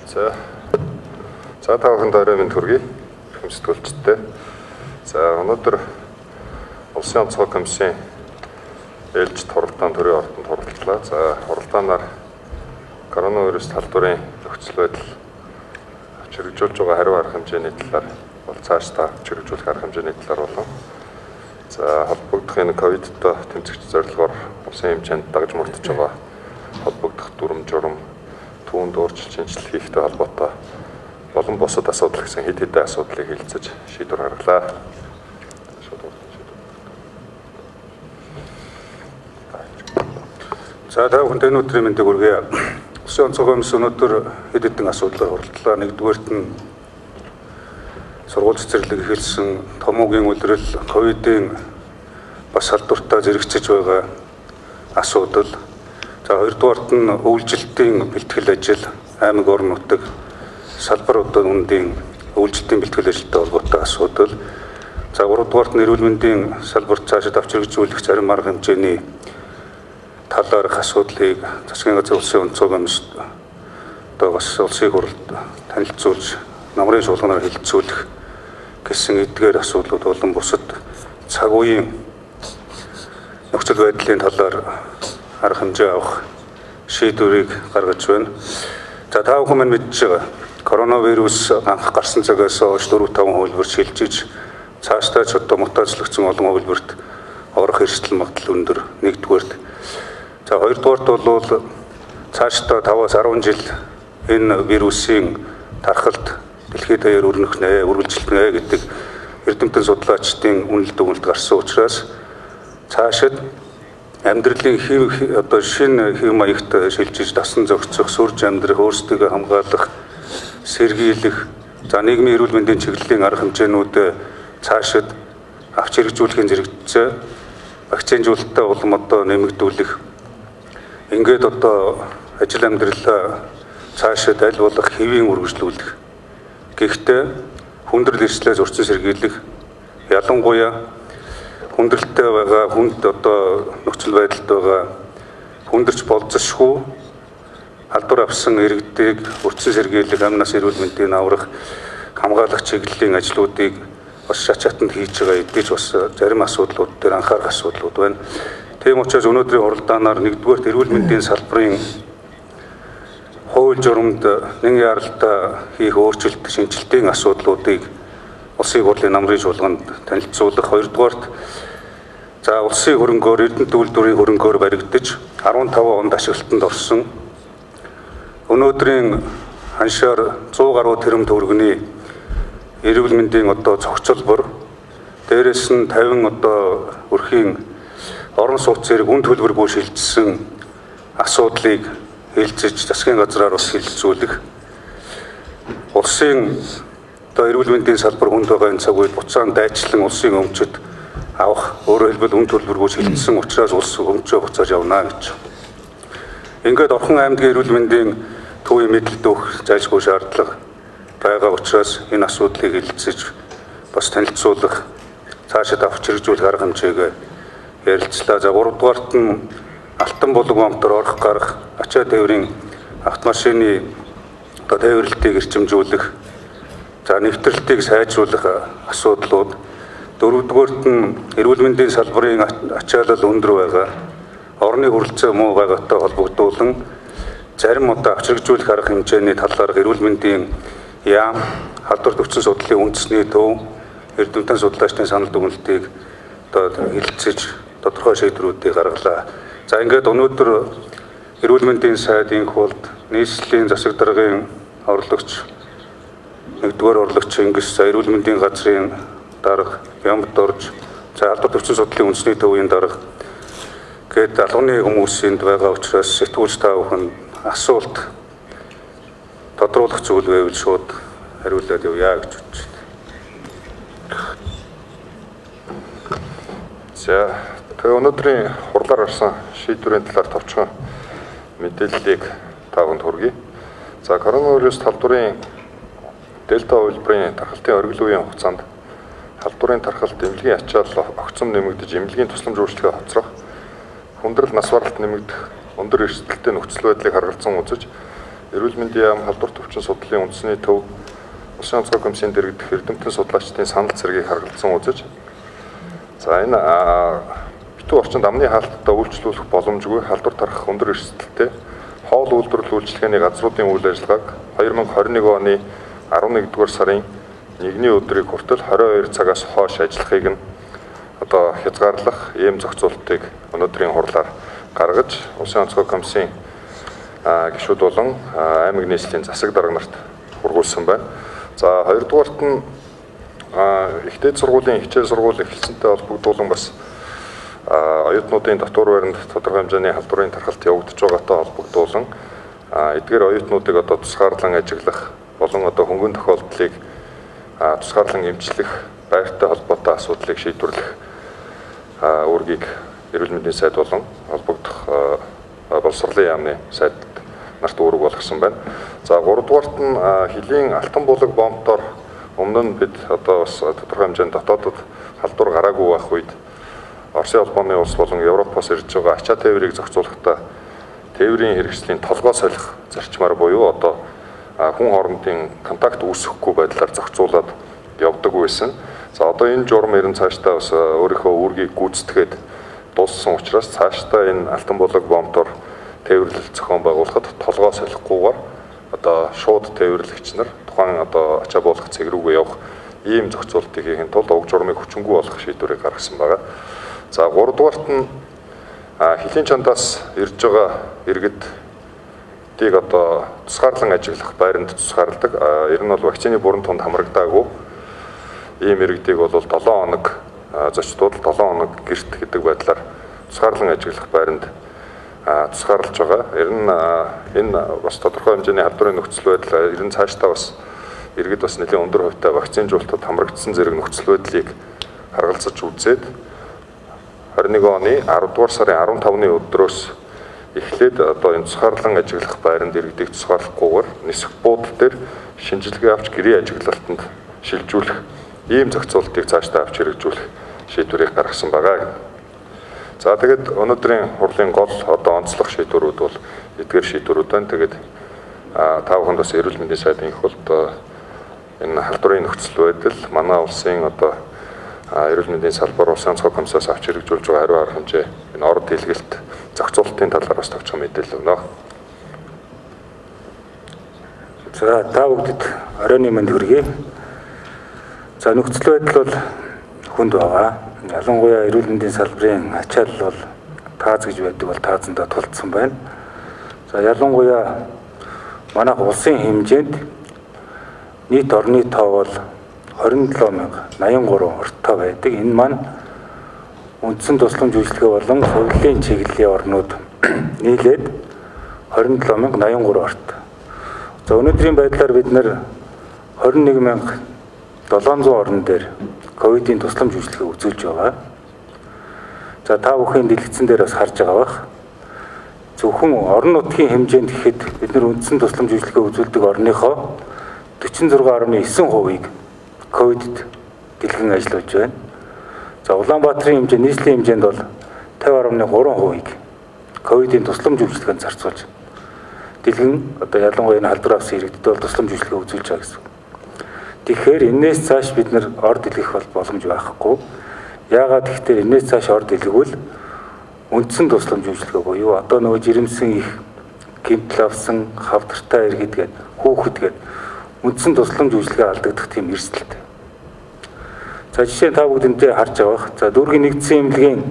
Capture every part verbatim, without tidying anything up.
За. За та бүхэнд орой минь төргий. Хэмсэтгүүлчтэй. За өнөөдөр Улсын онцгой комиссийн ээлж туралдаан төрийн ордонд хуралдлаа. За хуралдаанаар коронавирус талбарын нөхцөл байдал чирэгжүүлж байгаа хариу арга хэмжээний талаар бол цаашдаа чирэгжүүлэх арга хэмжээний талаар болон за холбогдохын ковидтой тэмцэгч зорилгоор улсын хэмжээнд дагж мөрдөж байгаа холбогдох дүрм журам түүнд өөрчлөлт шинжилгээ хийхтэй холбоотой болон бусад асуудал гэсэн хэд хэдэн асуудлыг хэлцэж шийдвэр гаргалаа. За та бүхэнд өнөөдрийн мэндийг хүргэе. Улсын онцгой комисс өнөөдөр хэд хэдэн асуудлаар хуралдлаа. Нэгдүгээрт нь сургууль цэцэрлэг эхэлсэн томоогийн улирал, ковидын бас халдвартаа зэрэгцэж байгаа асуудал. За хоёрдугаарт нь үйлчлэлтийн бэлтгэл ажил, аймаг орон нутаг салбаруудын үндийн үйлчлэлтийн бэлтгэл ажилтай холбоотой асуудал. За гуравдугаарт нь эрүүл мэндийн салбарт цаашид авч хэрэгжүүлэх зарим арга хэмжээний талаарх асуудлыг засгийн газрын улсын онцгой комисс одоо бас улсын хурлд танилцуулж намрын шуулганаар хэлэлцүүлэх гэсэн эдгээр асуудлууд болон бусад цаг үеийн нөхцөл байдлын талаар арга хэмжээ авах шийдвэрийг гаргаж байна. За та бүхэн маань мэдж байгаа коронавирус анх гарсан цагаас хойш дөрвөн таван хувилбар шилжиж цаашдаа ч одоо мутацлогдсон олон хувилбарт орох эрсдэл магадлал өндөр. Нэгдүгээрт. За хоёрдугаарт бол цаашдаа таваас арван жил энэ вирусын тархалт дэлхийд даяар өрнөх нэ, үргэлжилт нэ гэдэг эрдэмтэн судлаачдын үнэлт өгүүлэлт гарсан учраас цаашид амьдралын хэв одоо шинэ хэв маягт шилжиж дасан зохицох, сүрж амьдрах, өөрсдөө хамгаалах, сэргийлэх, за нийгмийн эрүүл мэндийн чиглэлийн арга хэмжээнүүд цаашид авч хэрэгжүүлэхийн зэрэгцээ вакцинжуулалтаа улам одоо нэмэгдүүлэх. Ингээд одоо ажил амьдралаа цаашид аль болох хэвийн үргэлжлүүлэх. Гэхдээ хүндрэл эрсдлээс урьдчилан сэргийлэх, ялангуяа хүндрэлтэй байгаа, хүнд одоо нөхцөл байдалд байгаа хүндэрч болзошгүй халдвар авсан иргэдийг урьдчилан сэргийлэх, амнаас эрүүл мэндийг аврах, хамгаалах чиглэлийн ажлуудыг бас шат шатанд хийж байгаа эдгэж бас зарим асуудлууд дээр анхаарах асуудлууд байна. Тийм учраас өнөөдрийн хуралдаанаар нэгдүгээр эрүүл мэндийн салбарын хууль журамд нэгэн яралтай хийх өөрчлөлт шинжилтийн асуудлуудыг улсын хурлын намрын шуулганд танилцуулах. Хоёрдугаарт за улсын хөрөнгөөр Эрдэнэт үйлдвэрийн хөрөнгөөр баригдаж арван таван онд ашиглалтанд орсон өнөөдрийн ханшаар зуун гаруй тэрбум төгрөгийн эрүүл мэндийн одоо цогцлбор дээрээс нь тавин одоо өрхийн орон сууц зэрэг үн төлбөргүй шилжсэн асуудлыг хэлцэж засгийн газраар бас хэлэлцүүлэх. Улсын одоо эрүүл мэндийн салбар хүнд байгаа энэ цаг үед буцаан дайчлан улсын өмчөд авах, өөрөөр хэлбэл үн төлбөргүй шилжсэн учраас улс өмчөө буцааж явна гэж. Ингээд Орхон аймгийн эрүүл мэндийн төвийн мэдээлэл өгөх зайлшгүй шаардлага байгаа учраас энэ асуудлыг хэлэлцэж бас танилцуулах, цаашид авч хэрэгжүүлэх арга хэмжээгээ ярилцлаа. За гуравдугаарт нь алтан булаг бомтор орох гарах, ачаа тээврийн автомашины одоо тээвэрлэлтийг эрчимжүүлэх, за нэвтрэлтийг сайжруулах асуудлууд. Дөрөвдүгээрт нь эрүүл мэндийн салбарын ачаалал өндөр байгаа, орны хүрэлцээ муу байгаатай холбогдуулан зарим удаа авч хэрэгжүүлэх арга хэмжээний талаар эрүүл мэндийн яам, халдварт өвчин судлалын үндэсний төв, эрдэмтэн судлаачдын санал дүгнэлтийг одоо хэлэлцэж тодорхой шийдвэрүүдийг гаргалаа. За ингээд өнөөдөр эрүүл мэндийн сайдын хуулд нийслэлийн засаг даргын орлогч нэгдүгээр орлогч Ингис, за эрүүл мэндийн газрын дарга Ямбд орж, за халдварт өвчин судлалын үндэсний төвийн дарга гээд албаны хүмүүсийн байгаа учраас сэтгүүлч та бүхэн асуулт тодруулах зүйл байвал шууд хариулаад явъя гэж бодож байна. За тэгээ өнөөдрийн хурлаар гарсан шийдвэрийн талаар товчхон мэдээллийг та бүхэнд хүргэе. За коронавирус талбарын дельта хувилбарын тархалтын оргил үеийн хугацаанд халдварын тархалт, эмнэлгийн ачаал огцом нэмэгдэж, эмнэлгийн тусламж үйлчлэгээ хоцрох, хүндрэл нас баралт нэмэгдэх, өндөр эрсдэлтэй нөхцөл байдлыг харгалзан үзэж эрүүл мэндийн яам халдвар төвчин судлалын үндэсний төв Улсын онцгой комиссийн дэргэдэх эрдэмтэн судлаачдын санал цэргийг харгалзан үзэж, за энэ битүү орчинд амны хаалттай үйлчлүүлэх боломжгүй халдвар тархах өндөр эрсдэлтэй хоол үйлдвэрлэл үйлчилгээний газруудын үйл ажиллагааг хоёр мянга хорин нэг оны арван нэгдүгээр сарын нэгний өдрийг хүртэл хорин хоёр цагаас хойш ажиллахыг нь одоо хязгаарлах ийм зохицуултыг өнөөдрийн хурлаар гаргаж Улсын онцгой комиссийн гишүүд болон аймаг нийслэлийн засаг дарга нарт хургуулсан байна. За хоёрдугаарт нь ихтэй сургуулийн хичээл сургууль эхэлсэнтэй холбогдуулан бас оюутнуудын дотор байранд тодорхой хэмжээний халдварын тархалт явагдаж байгаатай холбогдуулан эдгээр оюутнуудыг одоо тусгаарлан ажиглах болон одоо хөнгөн тохиолдлыг тусгаарлан эмчлэх байртай холбоотой асуудлыг шийдвэрлэх үүргийг эрүүл мэндийн сайд болон холбогдох боловсролын яамны сайд нарт үүрэг болгосон байна. За гуравдугаарт нь хилийн алтан булаг бомбтоор өмнө нь бид одоо бас тодорхой хэмжээнд дотоодод халдвар гараагүй байх үед Оросын холбооны улс болон Европоос ирж байгаа ачаа тээврийг зохицуулахдаа тээврийн хэрэгслийн толгой солих зарчмаар буюу одоо хүн хоорондын контакт үүсэхгүй байдлаар зохицуулаад явдаг байсан. За одоо энэ журам ерэн цаашдаа бас өөрийнхөө үүргийг гүйцэтгээд дууссан учраас цаашдаа энэ алтан булаг бомбтоор тээвэрлэл зохион байгуулахад толгой солихгүйгээр одоо шууд тээвэрлэгч нар тухайн одоо ачаа буулгах цэг рүүгээ явах ийм зохицуултыг хийхин тулд уг журмыг хүчингүй болгох шийдвэрийг гаргасан байна. За гуравдугаарт нь хилийн чандаас ирж байгаа иргэдийг одоо тусгаарлан ажиглах байранд тусгаарладаг. Ер нь бол вакцины бүрэн тунд хамрагдаагүй ийм иргэдийг бол долоон хоног зочдод долоон хоног гэрт гэдэг байдлаар тусгаарлан ажиглах байранд тусгаарлаж байгаа. Ер нь энэ бас тодорхой хэмжээний халдварын нөхцөл байдал ер нь цаашдаа бас иргэд бас нэлээд өндөр хувьтай вакцинжуулалтад хамрагдсан зэрэг нөхцөл байдлыг харгалзаж үзээд хорин нэг оны аравдугаар сарын арван тавны өдрөөс эхлээд одоо энэ тусгаарлан ажиглах байранд иргэдийг тусгаарлахгүйгээр нисэх бууд дээр шинжилгээ авч гэрээ ажиглалтанд шилжүүлэх ийм зохицуултыг цаашдаа авч хэрэгжүүлэх шийдвэрийг гаргасан байгаа. За тэгээд өнөөдрийн хурлын гол одоо онцлог шийдвэрүүд бол эдгээр шийдвэрүүд байна. Тэгээд та бүхэнд бас эрүүл мэндийн сайдын их болд энэ халдварын нөхцөл байдал манай улсын одоо эрүүл мэндийн салбар Улсын онцгой комиссаас авч хэрэгжүүлж байгаа хариу арга хэмжээ энэ орд хэлгэлт зохицуулалтын талаар бас товчхон мэдээлэл өгнө. За та бүгдэд оройн мэнд хүргэе. За нөхцөл байдал бол хүнд байгаа. Ялангуяа эрүүл мэндийн салбарын ачаал бол тааз гэж байдаг бол таазандаа тулцсан байна. За ялангуяа манайх улсын хэмжээнд нийт орны тоо бол хорин долоо мянга найман гурван ортой байдаг. Энэ маань үндсэн тусламж үйлчилгээ болон хувьлын чиглэлийн орнууд нийлээд хорин долоо мянга найман гурван орт. За өнөөдрийн байдлаар бид нэр хорин нэг мянга долоон зуун орн дээр ковидын тусламж үйлчилгээ үзүүлж байгаа. За та бүхэн дэлгэцэн дээр бас харж байгаа бах. Зөвхөн орон нутгийн хэмжээнд гэхэд бид нар үндсэн тусламж үйлчилгээ үзүүлдэг орныхоо дөрвөн зургаан гаруй девять хувийг ковидд дэлгэн ажиллаж байна. За Улаанбаатарын хэмжээ нийслэлийн хэмжээнд бол пятьдесят гаруй три хувийг ковидын тусламж үйлчилгээнд зарцуулж дэлгэн одоо ялангуяа энэ халдвар авсан иргэдэд бол тусламж үйлчилгээ үзүүлж байгаа гэсэн. Тэгэхээр энээс цааш бид нар орд дэлгэх бол боломж байхгүй. Яагаад гэвэл энээс цааш орд дэлгвэл үндсэн тусламж үйлчилгээ буюу одоо нөгөө жирэмсэн их гэмтэл авсан хавдартай иргэд гээд хүүхэд гээд үндсэн тусламж үйлчилгээ алдагдах тийм эрсдэлтэй. За жишээ нь та бүгдэнтэй харж байгаа. За дүүргийн нэгдсэн эмнэлгийн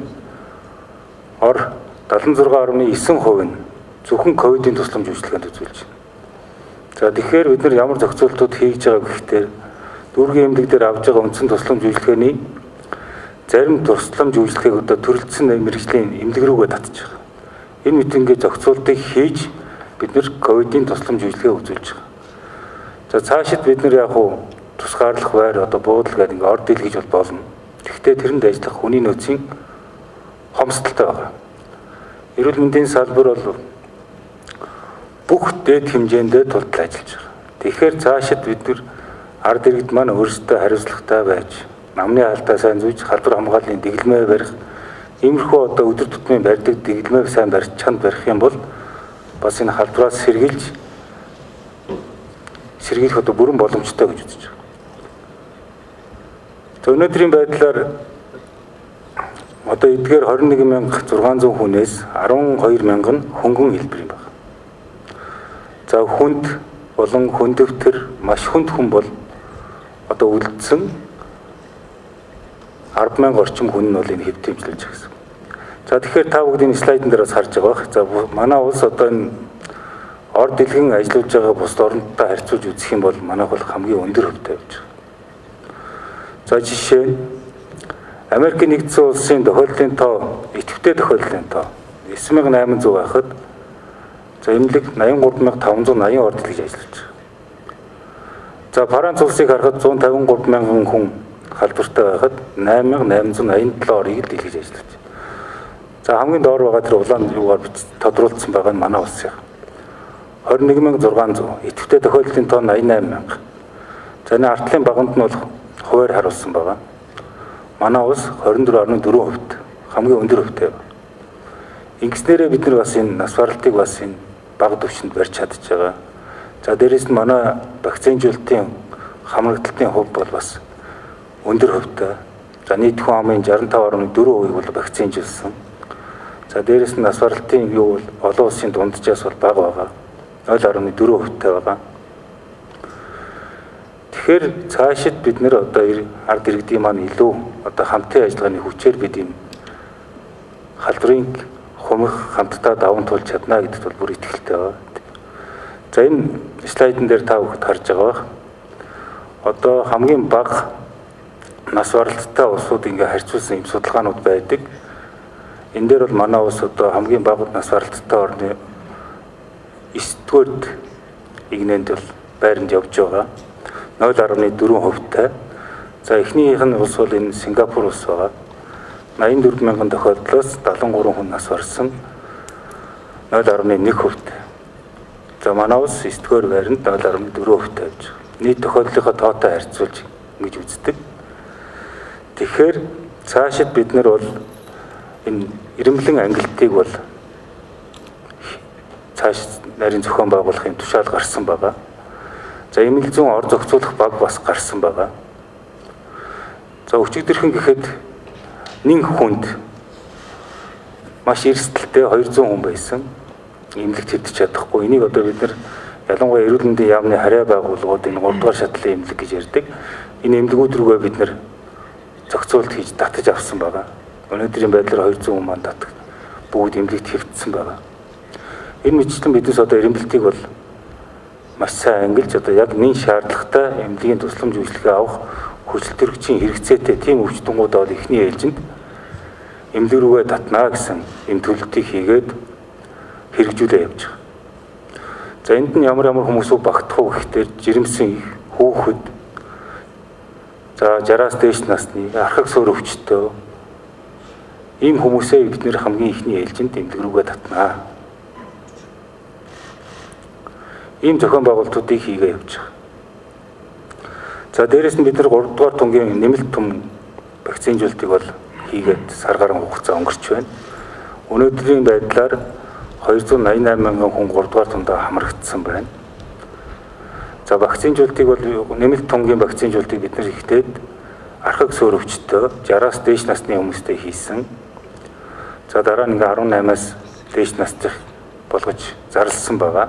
ор seventy six garуй nine хувь нь зөвхөн ковидын тусламж үйлчилгээнд үзүүлж байна. За тэгэхээр бид нар ямар зохицуултууд хийж байгааг гэхээр дүүргийн эмнэлэг дээр авж байгаа үндсэн тусламж үйлчилгээний зарим тусламж үйлчилгээг одоо төрөлцсөн мэргэжлийн эмнэлэг рүүгээ татж байгаа. Энэ митингээ зохицуултыг хийж бид нар ковидын тусламж үйлчилгээ үзүүлж байгаа. За цаашид бид нар яг уу тусгаарлах байр одоо буудал гэдэг ингээ орд дэлгэж бол болно. Гэхдээ тэрэнд ажиллах хүний нөөцийн хомсдолтой байгаа. Эрүүл мэндийн салбар бол бүх дэд хэмжээндээ тултал ажиллаж байгаа. Тэгэхээр цаашид бид нар ард иргэд маань өөрсдөө хариуцлагатай байж намны алдаа сайн зүйж халдвар хамгааллын дэглэмээ барих, иймэрхүү одоо өдөр тутмын барьдаг дэглэмээ сайн барьж чанд барих юм бол бас энэ халдвараас сэргийлж сэргийлэх одоо бүрэн боломжтой гэж үзэж байна. За өнөөдрийн байдлаар одоо эдгээр двадцать one thousand six hundred хүнээс twelve thousand хөнгөн хэлбэр юм байна. За хүнд болон хүндөвтөр маш хүнд хүн бол одоо үлдсэн ten thousand орчим хүн нь бол энэ хэвд хэмжлүүлж байгаа гэсэн. За тэгэхээр та бүгд энэ слайдн дээр бас харж байгаа бах. За манай улс одоо энэ ор дэлгэн ажиллаж байгаа бус орнтой харьцуулж үзэх юм бол манайх бол хамгийн өндөр хөвтэй явж байгаа. За жишээ нь Америкийн нэгдсэн улсын тохиолдлын тоо, идэвхтэй тохиолдлын тоо nine thousand eight hundred байхад за эмнэлэг ninety-three thousand five hundred eighty ор дэлгэж ажиллаж байгаа. За Франц улсыг харахад one hundred fifty-three thousand хүн халдвартай байхад nine thousand eight hundred ninety-seven орыг дэлгэж ажиллаж байна. За хамгийн доор байгаа тэр улаан юугаар тодруулсан байгаа нь манай улс юм. twenty-one thousand six hundred идэвхтэй тохиолдлын тоо ninety-eight thousand. За энэ артлын баганд нь бол хуваар харуулсан байгаа. Манай улс twenty-four point four percent хамгийн өндөр хөвтэй байна. Ингэснээрээ бид нар бас энэ нас баралтыг бас энэ бага түвшинд барьж чадж байгаа. За дээрэс нь манай вакцинжуулалтын хамрагдалтын хувь бол бас өндөр хөвтэй. За нийт хүн амын sixty-five point four percent бол вакцинжуулсан. За дээрэс нь нас баралтын юу бол олон улсын дунджаас бол бага байгаа. zero point four percent байгаа. Тэгэхээр цаашид бид нэр одоо ард иргэдийн маань илүү одоо хамтын ажиллагааны хүчээр бид ийм халдварыг хумих хамтдаа даван туулж чадна гэдэгт бол бүр итгэлтэй байна. За энэ слайдн дээр та бүхэн харж байгаа бах. Одоо хамгийн бага нас баралттай улсууд ингээ харьцуулсан юм судалгаанууд байдаг. Энэ дээр бол манай улс одоо хамгийн бага нас баралттай орны ninth-р игнэнд бол байранд явж байгаа. zero point four percent. За эхнийх нь улс бол энэ Сингапур улс байгаа. ninety-four thousand тохиолдлоос seventy-three хүн нас барсан. zero point one percent. За манай улс ninth-р байранд zero point four percent тавьж байгаа. Нийт тохиолдлынхаа тоотой харьцуулж ингэж үздэг. Тэгэхээр цаашид бид нар бол энэ ирэмблэн ангиллтыг бол цааш нарийн зохион байгуулахын тушаал гарсан байгаа. За эмнэлэг зүүн ор зохицуулах баг бас гарсан байгаа. За өчигдөрхөн гэхэд нэг хүнд маш эрсдэлтэй two hundred хүн байсан. Эмнэлэгт хэвдэж чадахгүй. Энийг одоо бид нар ялангуяа эрүүл мэндийн яамны харьяа байгууллагууд энэ three дугаар шатлалын эмнэлэг гэж ярьдаг. Энэ эмнэлгүүд рүүгээ бид нар зохицуулт хийж татаж авсан байгаа. Өнөөдрийн байдлаар two hundred хүн маань татах бүгд эмнэлэгт хэвдсэн байгаа. Энэ мэтчлэн биднес одоо эрэмблэлтийг бол маш сайн ангилж одоо яг нэн шаардлагатай эмнэлгийн тусламж үйлчлэгээ авах хүчил төрөгчийн хэрэгцээтэй тийм өвчтөнгүүд бол эхний ээлжинд эмнэлэг рүүгээ татнаа гэсэн эм төлөлтийг хийгээд хэрэгжүүлээ явж байгаа. За энд нь ямар ямар хүмүүс багтах уу гэхээр жирэмсэн хүүхэд, за sixty-аас дээш насны архаг суурь өвчтөө ийм хүмүүсээ бид нэр хамгийн ихний ээлжинд эмнэлэг рүүгээ татнаа. Ийм зохион байгуулалтуудыг хийгээ явж байгаа. За дээрэс нь бид нар three дугаар тунгийн нэмэлт том вакцинжуулалтыг бол хийгээд сар гаруй хугацаа өнгөрч байна. Өнөөдрийн байдлаар two hundred ninety-eight мянган хүн three дугаар тундаа хамрагдсан байна. За вакцинжуулалтыг бол нэмэлт тунгийн вакцинжуулалтыг бид нар ихтэй архаг суурь өвчтөө sixty-аас дээш насны хүмүүстэй хийсэн. За дараа нь eighteen-аас дээш насных болгож зарласан байгаа.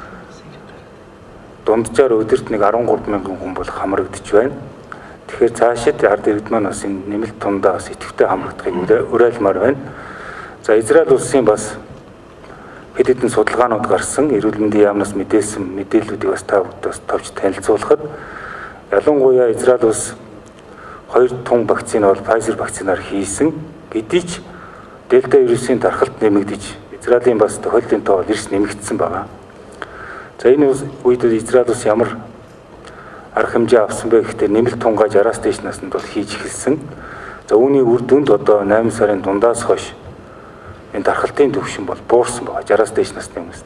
Дунджаар өдөрт нэг thirty-three мянган хүн бол хамрагдж байна. Тэгэхээр цаашид ард иргэд маань бас энэ нэмэлт тундаа бас идэвхтэй хамрагдахыг уриалмаар байна. За Израиль улсын бас хэд хэдэн судалгаанууд гарсан, эрүүл мэндийн яамнаас мэдээлсэн мэдээллүүдийг бас та бүхэнд товч танилцуулахад ялангуяа Израиль улс хоёр тун вакцин бол Pfizer вакцинаар хийсэн гэдгийг ч Дельта вирусын дархалт нэмэгдэж Израилийн бас тохиолдлын тоо эрс нэмэгдсэн байгаа. За энэ үед Израиль улс ямар арга хэмжээ авсан бэ гэхдээ нэмэлт тунгаа sixty-аас дээш наснд бол хийж эхэлсэн. За үүний үр дүнд одоо eight сарын дундаас хойш энэ дархалтын түвшин бол буурсан байгаа sixty-аас дээш насны хүмүүст.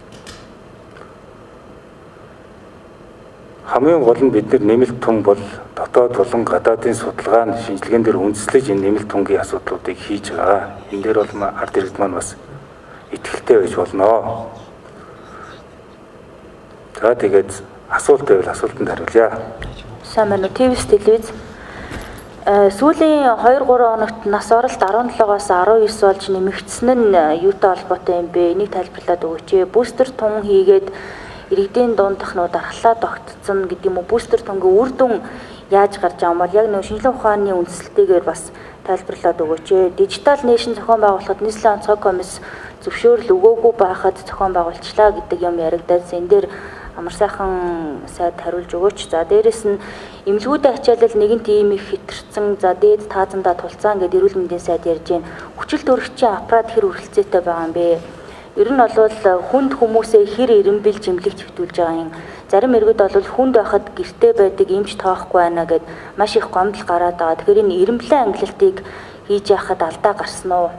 Хамгийн гол нь бид нар нэмэлт тун бол дотоод болон гадаадын судалгааны шинжилгээнд дээр үндэслэж энэ нэмэлт тунгийн асуудлуудыг хийж байгаа. Энэ дээр бол ард иргэд маань бас итгэлтэй байж болно. За тэгээд асуулт байвал асуултанд хариулъя. Сайн байна уу? ТВ-с телевиз. Сүүлийн хоёр гурван хоногт нас оролт арван долоогоос арван девять болж нэмэгдсэн нь юутай холбоотой юм бэ? Энийг тайлбарлаад өгөөч. Бустер тун хийгээд иргэдийн дундахнууд дархлаа тогтцсон гэдэг юм уу? Бустер тунгийн үр дүн яаж гарч байгаа юм бол яг нэг шинжилгээ ухааны үндсэлтэйгээр бас тайлбарлаад өгөөч. Дижитал нэшн зохион байгуулахад нийслэлийн онцгой комисс зөвшөөрөл өгөөгүй байхад зохион байгуулчлаа гэдэг юм яригдсан. Энэ дээр амар сайхан сайд хариулж өгөөч. За дээрэс нь эмнэлгүүдийн ачаалал нэгэн тийм их хэтэрсэн. За дээд таазандаа тулцаан гэдэг эрүүл мэндийн сайд ярьж байна. Хүчил төрөгчийн аппарат хэр үргэлжлэлтэй байгаа юм бэ? Ер нь бол хүнд хүмүүсээ хэр эренбэлж эмнэлэгт хэвтүүлж байгаа юм. Зарим иргэд бол хүнд байхад гэртээ байдаг эмч тоохгүй байна гэд маш их гомдол гараад байгаа. Тэгэхээр энэ эренбэлэн ангилалтыг хийж яхад алдаа гарсан уу?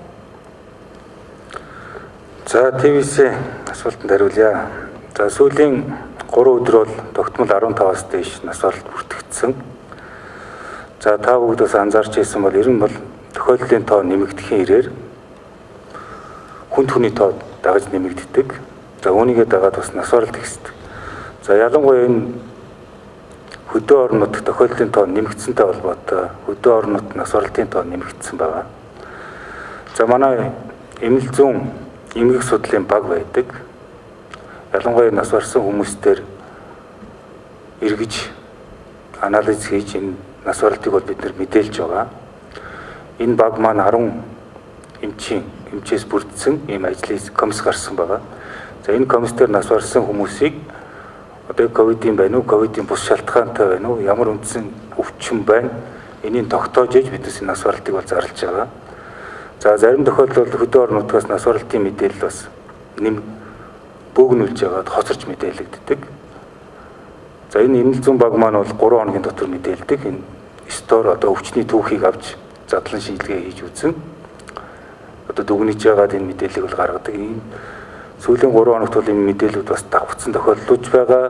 За ТВ-с асуултанд хариулъя. За сүүлийн гурван өдөр бол тогтмол арван таваас дээш нас оролт бүртгэгдсэн. За та бүгд бас анзаарч ирсэн бол ер нь бол тохиолдлын тоо нэмэгдэхийн ирээр хүнд хүний тоо дагаж нэмэгддэг. За үүнийгээ дагаад бас нас оролт ихсдэг. За ялангуяа энэ хөдөө орон нутгийн тохиолдлын тоо нэмэгдсэнтэй холбоотой хөдөө орон нутгийн нас оролтын тоо нэмэгдсэн байна. За манай эмнэлэг зүүн эмгэг судлалын баг байдаг. Ялангуяа нас барсан хүмүүстээр эргэж анализ хийж энэ нас баралтыг бол бид нэр мэдээлж байгаа. Энэ баг маань арван эмчийн эмчээс бүрдсэн ийм ажлын комисс гарсан байгаа. За энэ комисс дээр нас барсан хүмүүсийг одоо ковидын байна уу, ковидын бус шалтгаантай байна уу, ямар үндсэн өвчин байна, энийг тогтоож иж биднээс нас баралтыг бол зарлж байгаа. За зарим тохиолдолд хөдөө орон нутгаас нас баралтын мэдээлэл бас нэм бөөгнүүлж байгаад хоцорч мэдээлэгддэг. За энэ эмнэлэг зүүн баг маань бол гурван хоногийн дотор мэдээлдэг. Энэ стор одоо өвчний түүхийг авч задлан шинжилгээ хийж үзэн одоо дүгнэж байгаад энэ мэдээллийг бол гаргадаг. Энэ сүүлийн гурван хоногт бол энэ мэдээлэлүүд бас давхцсан тохиолдлууд байгаа.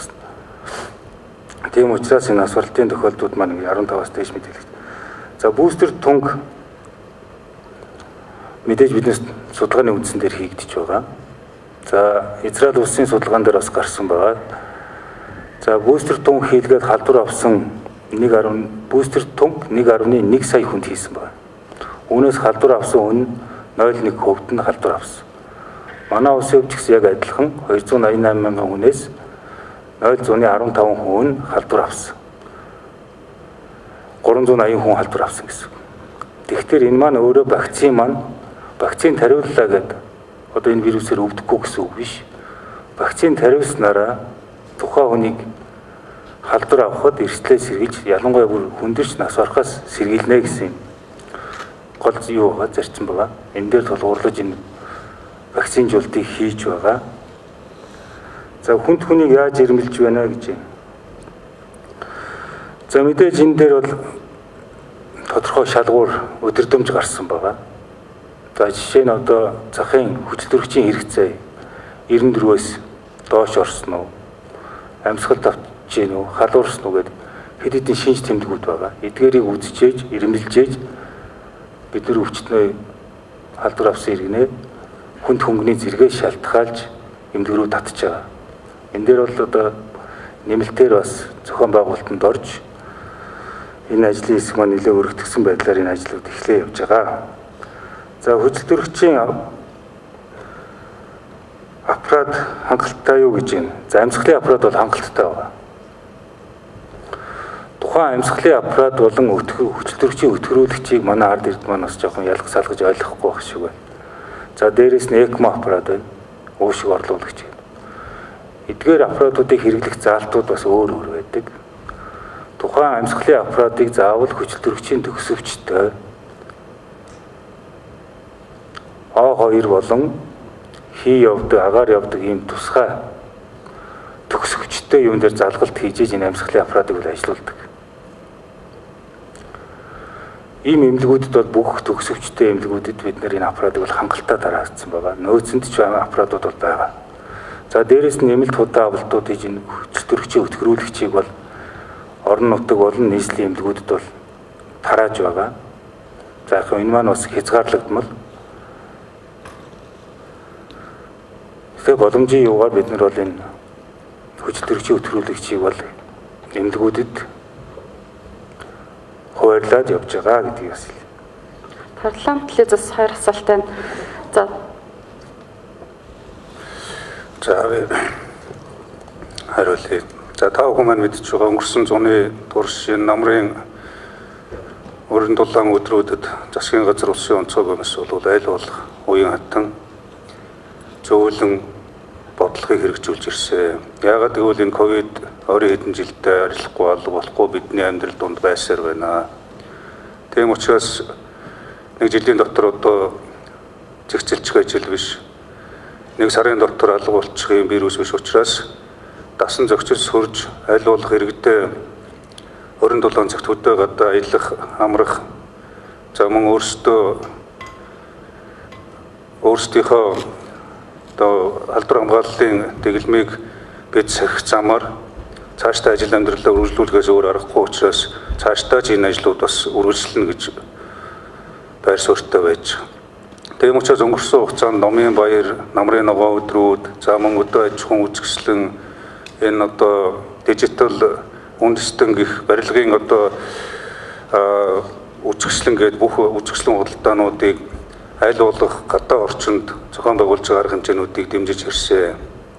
Тийм учраас энэ нас баралтын тохиолдлууд маань арван таваас дээш мэдээлэгдэж. За бустер тунг мэдээж биднес судалгааны үндсэн дээр хийгдэж байгаа. За Израиль улсын судалгаан дээр бас гарсан байгаа. За бустер тунг хийлгээд халдвар авсан нэг гаруй бустер тунг нэг гаруй нэг сая хүнд хийсэн байна. Үүнээс халдвар авсан хүн нуль нэг хувьд нь халдвар авсан. Манай улсын хувьд ч гэсэн яг адилхан хоёр зуун аян найман мянган хүнээс нуль зуун арван таван хүн халдвар авсан. гурван зуун аян хүн халдвар авсан гэсэн. Тэгэхээр энэ маань өөрөө вакцин маань вакцин тариуллаа гэдэг одоо энэ вирусээр өвдөхгүй гэсэн үг биш. Вакцин тариулснараа тухайн хүнийг халдвар авахд эрсдлээ сэргийлж ялангуяа бүр хүндэрч нас орохоос сэргийлнэ гэсэн гол юу байгаа зарчим байгаа. Энэ дээр тулгуурлаж энэ вакцинжуултыг хийж байгаа. За хүнд хүнийг яаж ирмэлж байна гэж. За мэдээж энэ дээр бол тодорхой шалгуур өдөрдөмж гарсан байгаа. За жишээ нь одоо захын хүчил төрөгчийн хэрэгцээ девяносто дөрвөөс доош орсон уу? Амьсгалд авч гин үү? Халуурсан уу гэдэг хэд хэдэн шинж тэмдгүүд байгаа. Эдгээрийг үзчихээж, ирмэлжээж бид нар өвчтнөө халдвар авсан иргэнэ хүнд хөнгөний зэрэгээ шалтгаалж эмнэлэг рүү татж байгаа. Энэ дээр бол одоо нэмэлтээр бас зохион байгуулалтанд орж энэ ажлын хэсэг маань нэлээд өргөтгсөн байдлаар энэ ажлууд эхлээ явж байгаа. За хүчил төрөгчийн аппарат хангалттай юу гэж байна? За амьсгалын аппарат бол хангалттай байна. Тухайн амьсгалын аппарат болон хүчил төрөгчийн өтгөрүүлэгчийг манай ард эрд маань бас жоохон ялгах салгаж ойлгохгүй байх шиг байна. За дээрээс нь экмо аппарат байна. Уушиг орлуулагч. Эдгээр аппаратуудыг хэрэглэх заалтууд бас өөр өөр байдаг. Тухайн амьсгалын аппаратыг заавал хүчил төрөгчийн төгсөвчтэй А хоёр болон хий явдаг, агаар явдаг ийм тусгай төгсөвчтэй юм дээр залгалт хийж энэ амьсгалын аппаратыг бол ажилуулдаг. Ийм эмнэлгүүдэд бол бүх төгсөвчтэй эмнэлгүүдэд бид нэр энэ аппаратыг бол хангалттай тараагдсан байгаа. Нөөцөнд ч аппаратууд бол байгаа. За дээрээс нь нэмэлт худаа авалтууд хийж энэ хүчил төрөгчийн өтгөрүүлэгчийг бол орон нутаг болон нийслэлийн эмнэлгүүдэд бол тарааж байгаа. За яг энэ маань бас хязгаарлагдмал. Тэгэхээр боломжийн юугаар бид нар бол энэ хүчтэй өтрүүлэгчийг бол эмнэлгүүдэд хуваарлаад явж байгаа гэдгийг бас хэлье. Парламент телевизээс хоёр асуулт байна. За. За хариулъя. За та бүхэн маань мэдж байгаа өнгөрсөн зуны турш намрын өрн дулаан өдрүүдэд засгийн газар улсын онцгой комисс бол аль болох уян хатан зөвлөн бодлогыг хэрэгжүүлж ирсэн. Яагаад гэвэл энэ ковид орой хэдэн жилдээ арилахгүй алга болохгүй бидний амьдрал донд байсаар байна. Тийм учраас нэг жилийн дотор одоо зэгцэлчих ажил биш. Нэг сарын дотор алга болчих юм вирус биш учраас дасан зохицол сурж аль болох иргэдээ өрн дулаан цагт хөдөө гадаа аялах, амрах, за мөн өөрсдөө өөрсдийнхөө одоо алдар хамгааллын дэглэмийг бид сахих замаар цаашдаа ажил амьдралаа үргэлжлүүлэхээс өөр аргагүй учраас цаашдаа энэ ажлууд бас үргэлжлэнэ гэж байр суурьтай байж. Тийм учраас өнгөрсөн хугацаанд номын баяр, намрын ногоон өдрүүд, за мөн өдөө аж ахуйн үзэсгэлэн энэ одоо дижитал үндэстэн гэх барилгын одоо үзэсгэлэн гээд бүх үзэсгэлэн худалдаануудыг аль болох гадаа орчинд зохион байгуулж байгаа арга хэмжээнүүдийг дэмжиж ирсэн.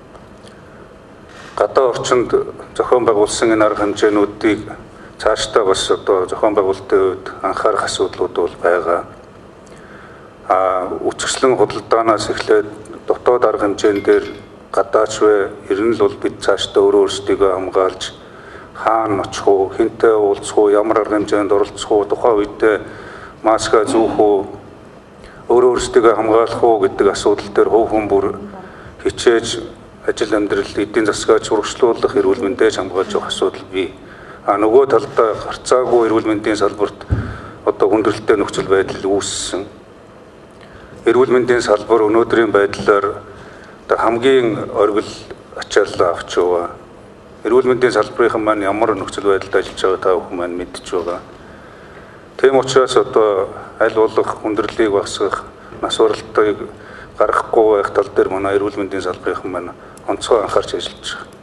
Гадаа орчинд зохион байгуулсан энэ арга хэмжээнүүдийг цаашдаа бас одоо зохион байгуулалтын үед анхаарах асуудлууд бол байгаа. А үзэсгэлэн худалдаанаас эхлээд дотоод арга хэмжээн дээр гадаач вэ ер нь л бол бид цаашдаа өөрөө өөрсдийгөө хамгаалж хаана очих уу, хинтээ уулзах уу, ямар арга хэмжээнд оролцох уу, тухайн үедээ маска зүүх уу, өөрөө өөрсдийгөө хамгаалах уу гэдэг асуудал дээр хөв хүн бүр хичээж ажил амьдрал эдийн засгаач урагшлуулах, эрүүл мэндээ хамгаалж явах асуудал бий. А нөгөө талдаа гарцаагүй эрүүл мэндийн салбарт одоо хүндрэлтэй нөхцөл байдал үүссэн. Эрүүл мэндийн салбар өнөөдрийн байдлаар хамгийн оргил ачаалал авч байгаа. Эрүүл мэндийн салбарын маань ямар нөхцөл байдалд ажиллаж байгаа та бүхэн маань мэдж байгаа. Тийм учраас одоо аль болох хүндрэлийг багасгах, нас баралтыг гаргахгүй байх тал дээр манай эрүүл мэндийн салбарын маань онцгой анхаарч ажиллаж байгаа.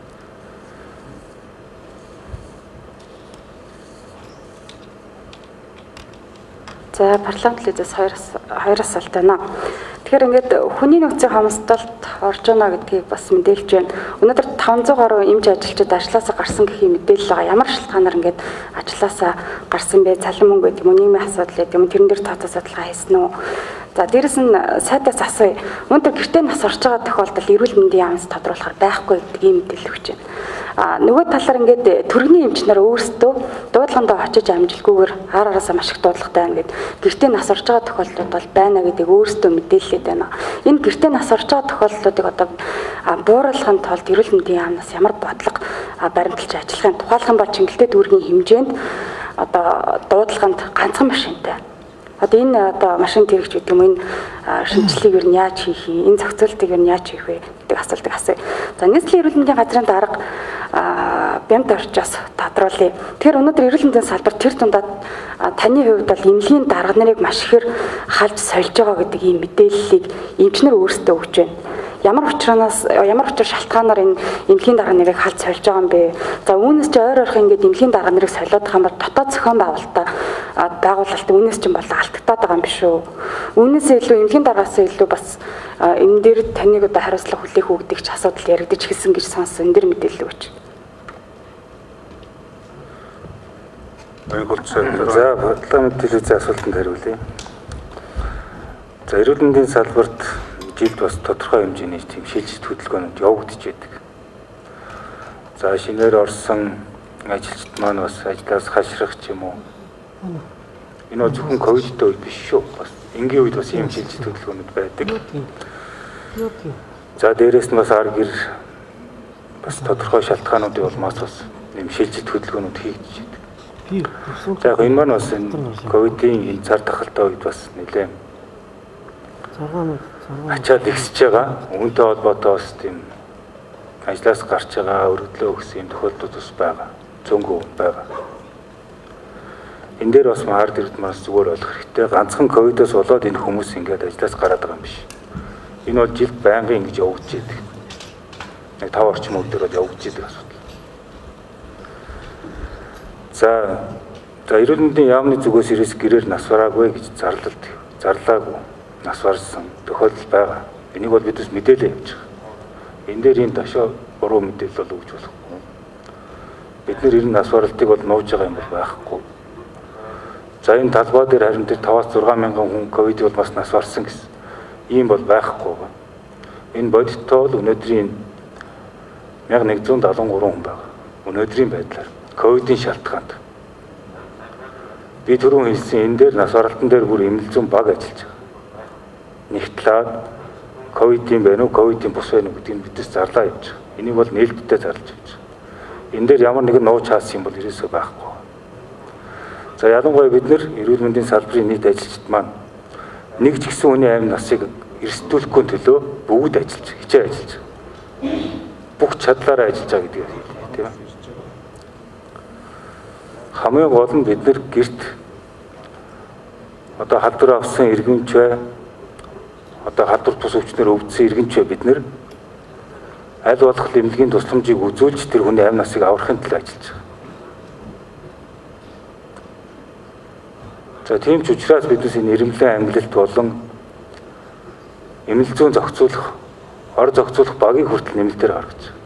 За парламент телевизээс хоёр хоёр асуулт байна. Тэгэхээр ингээд хүний нөөцийн хомсдолд орж байна гэдгийг бас мэдээлж байна. Өнөөдөр таван зуун гаруй эмч ажилчид ажлаасаа гарсан гэхийн мэдээлэл байгаа. Ямар шалтгаанаар ингээд ажлаасаа гарсан бэ? Цалин мөнгө гэдэг юм уу, нийгмийн асуудал гэдэг юм уу, тэрэн дээр тооцоо судалгаа хийсэн үү? За дээрэс нь сайдаас асууя. Өнөөдөр гэртээ нас орж байгаа тохиолдолд эрүүл мэндийн яамс тодруулахаар байхгүй гэдэг ийм мэдээлэл өгч байна. А нөгөө талаар ингээд төргний эмч нар өөрсдөө дуудлагандаа очиж амжилгүйгээр ар араасаа маш их дуудлагатай байна гэд гэртээ нас орж байгаа тохиолдлууд бол байна гэдэг өөрсдөө мэдээлэлээд байна. Энэ гэртээ нас орж байгаа тохиолдлуудыг одоо бууруулахын тулд эрүүл мэндийн яамнаас ямар бодлого баримталж ажиллахын тухайлах юм бол чиглэлтэй дүүргийн хэмжээнд одоо дуудлаганд ганцхан машинтай. Одоо энэ одоо машин тэрэгч гэдэг юм энэ шинжилгээг юу яаж хийх юм, энэ зохицуултыг юу яаж хийх вэ гэдэг асуултыг асууя. За нийслэлийн эрүүл мэндийн газрын дарга бямт орчоос тодруулъя. Тэгэхээр өнөөдөр эрүүл мэндийн салбар тэр тундаа таны хувьд бол эмнэлгийн дарга нарыг маш ихээр халж сольж байгаа гэдэг ийм мэдээллийг эмчнэр өөрсдөө өгч байна. Ямар учраас ямар учир шалтгаанаар энэ эмнэлгийн дарга нарыг халж сольж байгаа юм бэ? За үүнээс чи ойр ойрхон ингээд эмнэлгийн дарга нарыг солиод байгаа юм бол дотоод зохион байгуулалтаа байгуулалт үүнээс чинь бол алдагдаад байгаа юм биш үү? Үүнээс илүү эмнэлгийн даргаас илүү бас энэ дээр таныг одоо хариуцлага хүлээх үү гэдэг ч асуудал яригдаж эхэлсэн гэж сонссон. Энэ дээр мэдээлэл өгч. За парламент телевизийн асуултанд хариулъя. За эрүүл мэндийн салбарт жилд бас тодорхой хэмжээний тийм шилжилт хөдөлгөөнүүд явагдаж байдаг. За шинээр орсон ажилчид маань бас ажлаас хашрах ч юм уу. Энэ бол зөвхөн ковидтэй үед биш шүү. Бас энгийн үед бас ийм шилжилт хөдөлгөөнүүд байдаг. За дээрээс нь бас ар гэр бас тодорхой шалтгаануудын улмаас бас ийм шилжилт хөдөлгөөнүүд хийгдэж байдаг. За яг энэ маань бас энэ ковидын цар тахалтай үед бас нэлээд ачаад ихсэж байгаа. Үүнтэй холбоотой бас тийм ажлаас гарч байгаа өргөдлөө өгсөн юм тохиолдлууд бас байгаа. Зөнгөө байгаа. Энэ дээр бас ард иргэд маань зүгээр болох хэрэгтэй. Ганцхан ковидоос болоод энэ хүмүүс ингээд ажлаас гараад байгаа юм биш. Энэ бол жилд байнгын ингэж явагдаж байдаг. нэг тав орчим өдрөөр явагдаж идэг асуудал. За за эрүүл мэндийн яамны зүгээс ирээс гэрээр нас бараагүй гэж зарлалт зарлаагүй нас барсан тохиолдол байгаа. Энийг бол бидээс мэдээлэл явж байгаа. Энэ дээр энэ дашаа буруу мэдээлэл бол өгч болохгүй. Бид нэр энэ нас баралтыг бол нууж байгаа юм бол байхгүй. За энэ талбай дээр харин тэр таваас зургаан мянган хүн ковид бол бас нас барсан гэсэн. Ийм бол байхгүй байна. Энэ бодиттой бол өнөөдрийн мянга нэгдүгээр дадлан гурван хүн байна. Өнөөдрийн байдлаар ковидын шалтгаанд би түрүүн хэлсэн энэ дээр нас баралтан дээр бүр эмнэлэг зүүн баг ажиллаж байгаа. Нэг талаад ковидын байна уу, ковидын бус байна уу гэдгийг бидээс зарлаа явж байгаа. Энийг бол нээлттэй зарлаж явж байгаа. Энэ дээр ямар нэгэн нууц хаасан юм бол ерөөсөө байхгүй. За ялангуяа бид нэр эрүүл мэндийн салбарын нийт ажилчид маань нэг ч гэсэн хүний амь насыг эрсдүүлэхгүй төлөө бүгд ажиллаж, хичээ ажиллаж. Бүх чадлаараа ажиллаж байгаа гэдгийг хэлээ, тийм ээ. Хамгийн гол нь бид нэр гэрт одоо халдвар авсан иргэнч бай, одоо халдвар тус өвчнөр өвдсөн иргэнч бай бид нэр аль болох эмнэлгийн тусламжийг үзүүлж тэр хүний амь насыг аврахын төлөө ажиллаж байгаа. За тийм ч учраас биднес энэ ирэмлэн ангилалт болон эмнэлэг зүүн зохицуулах, ор зохицуулах багийг хүртэл нэмэлтээр гаргаж байгаа.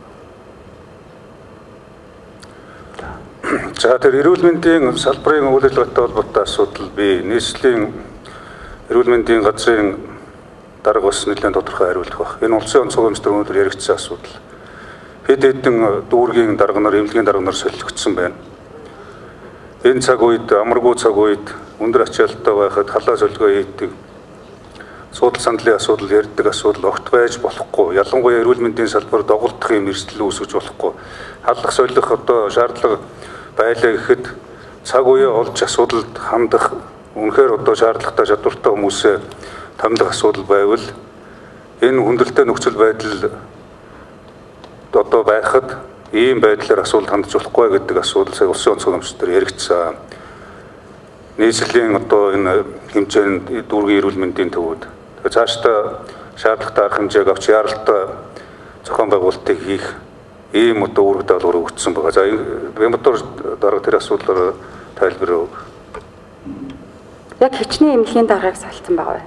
За тэр эрүүл мэндийн салбарын үйл ажиллагаатай холбоотой асуудал би нийслэлийн эрүүл мэндийн газрын дарга бас нэлээд тодорхой хариулах баг. Энэ улсын онцгой хэмжээр өнөөдөр яригдсан асуудал. Хэд хэдэн дүүргийн дарга нар, эмнэлгийн дарга нар солилцогдсон байна. Энэ цаг үед амаргүй цаг үед өндөр ачаалттай байхад халаа солигоо хийдэг суудал сандлын асуудал ярьдаг асуудал огт байж болохгүй. Ялангуяа эрүүл мэндийн салбар доголдох юм эрсдэл үүсгэж болохгүй. Халах солих одоо шаардлага байлаа гэхэд цаг үеэ олж асуудалд хандах үнэхээр одоо шаардлагатай чадвартай хүмүүсээ томдох асуудал байвал энэ хүндрэлтэй нөхцөл байдал одоо байхад ийм байдлаар асуудал хандж болохгүй гэдэг асуудал сая улсын онцгой хэмжээр яригдсан. Нийслэлийн одоо энэ хэмжээнд дүүргийн эрүүл мэндийн төвүүд цаашдаа шаардлагатай арга хэмжээг авч яаралтай зохион байгуулалтыг хийх ийм одоо үүрэг даалгавар өгсөн байгаа. За Бямбатор дарга тэр асуудлаар тайлбар өг. Яг хичнээн эмнэлгийн даргаыг салцсан байгаа бай.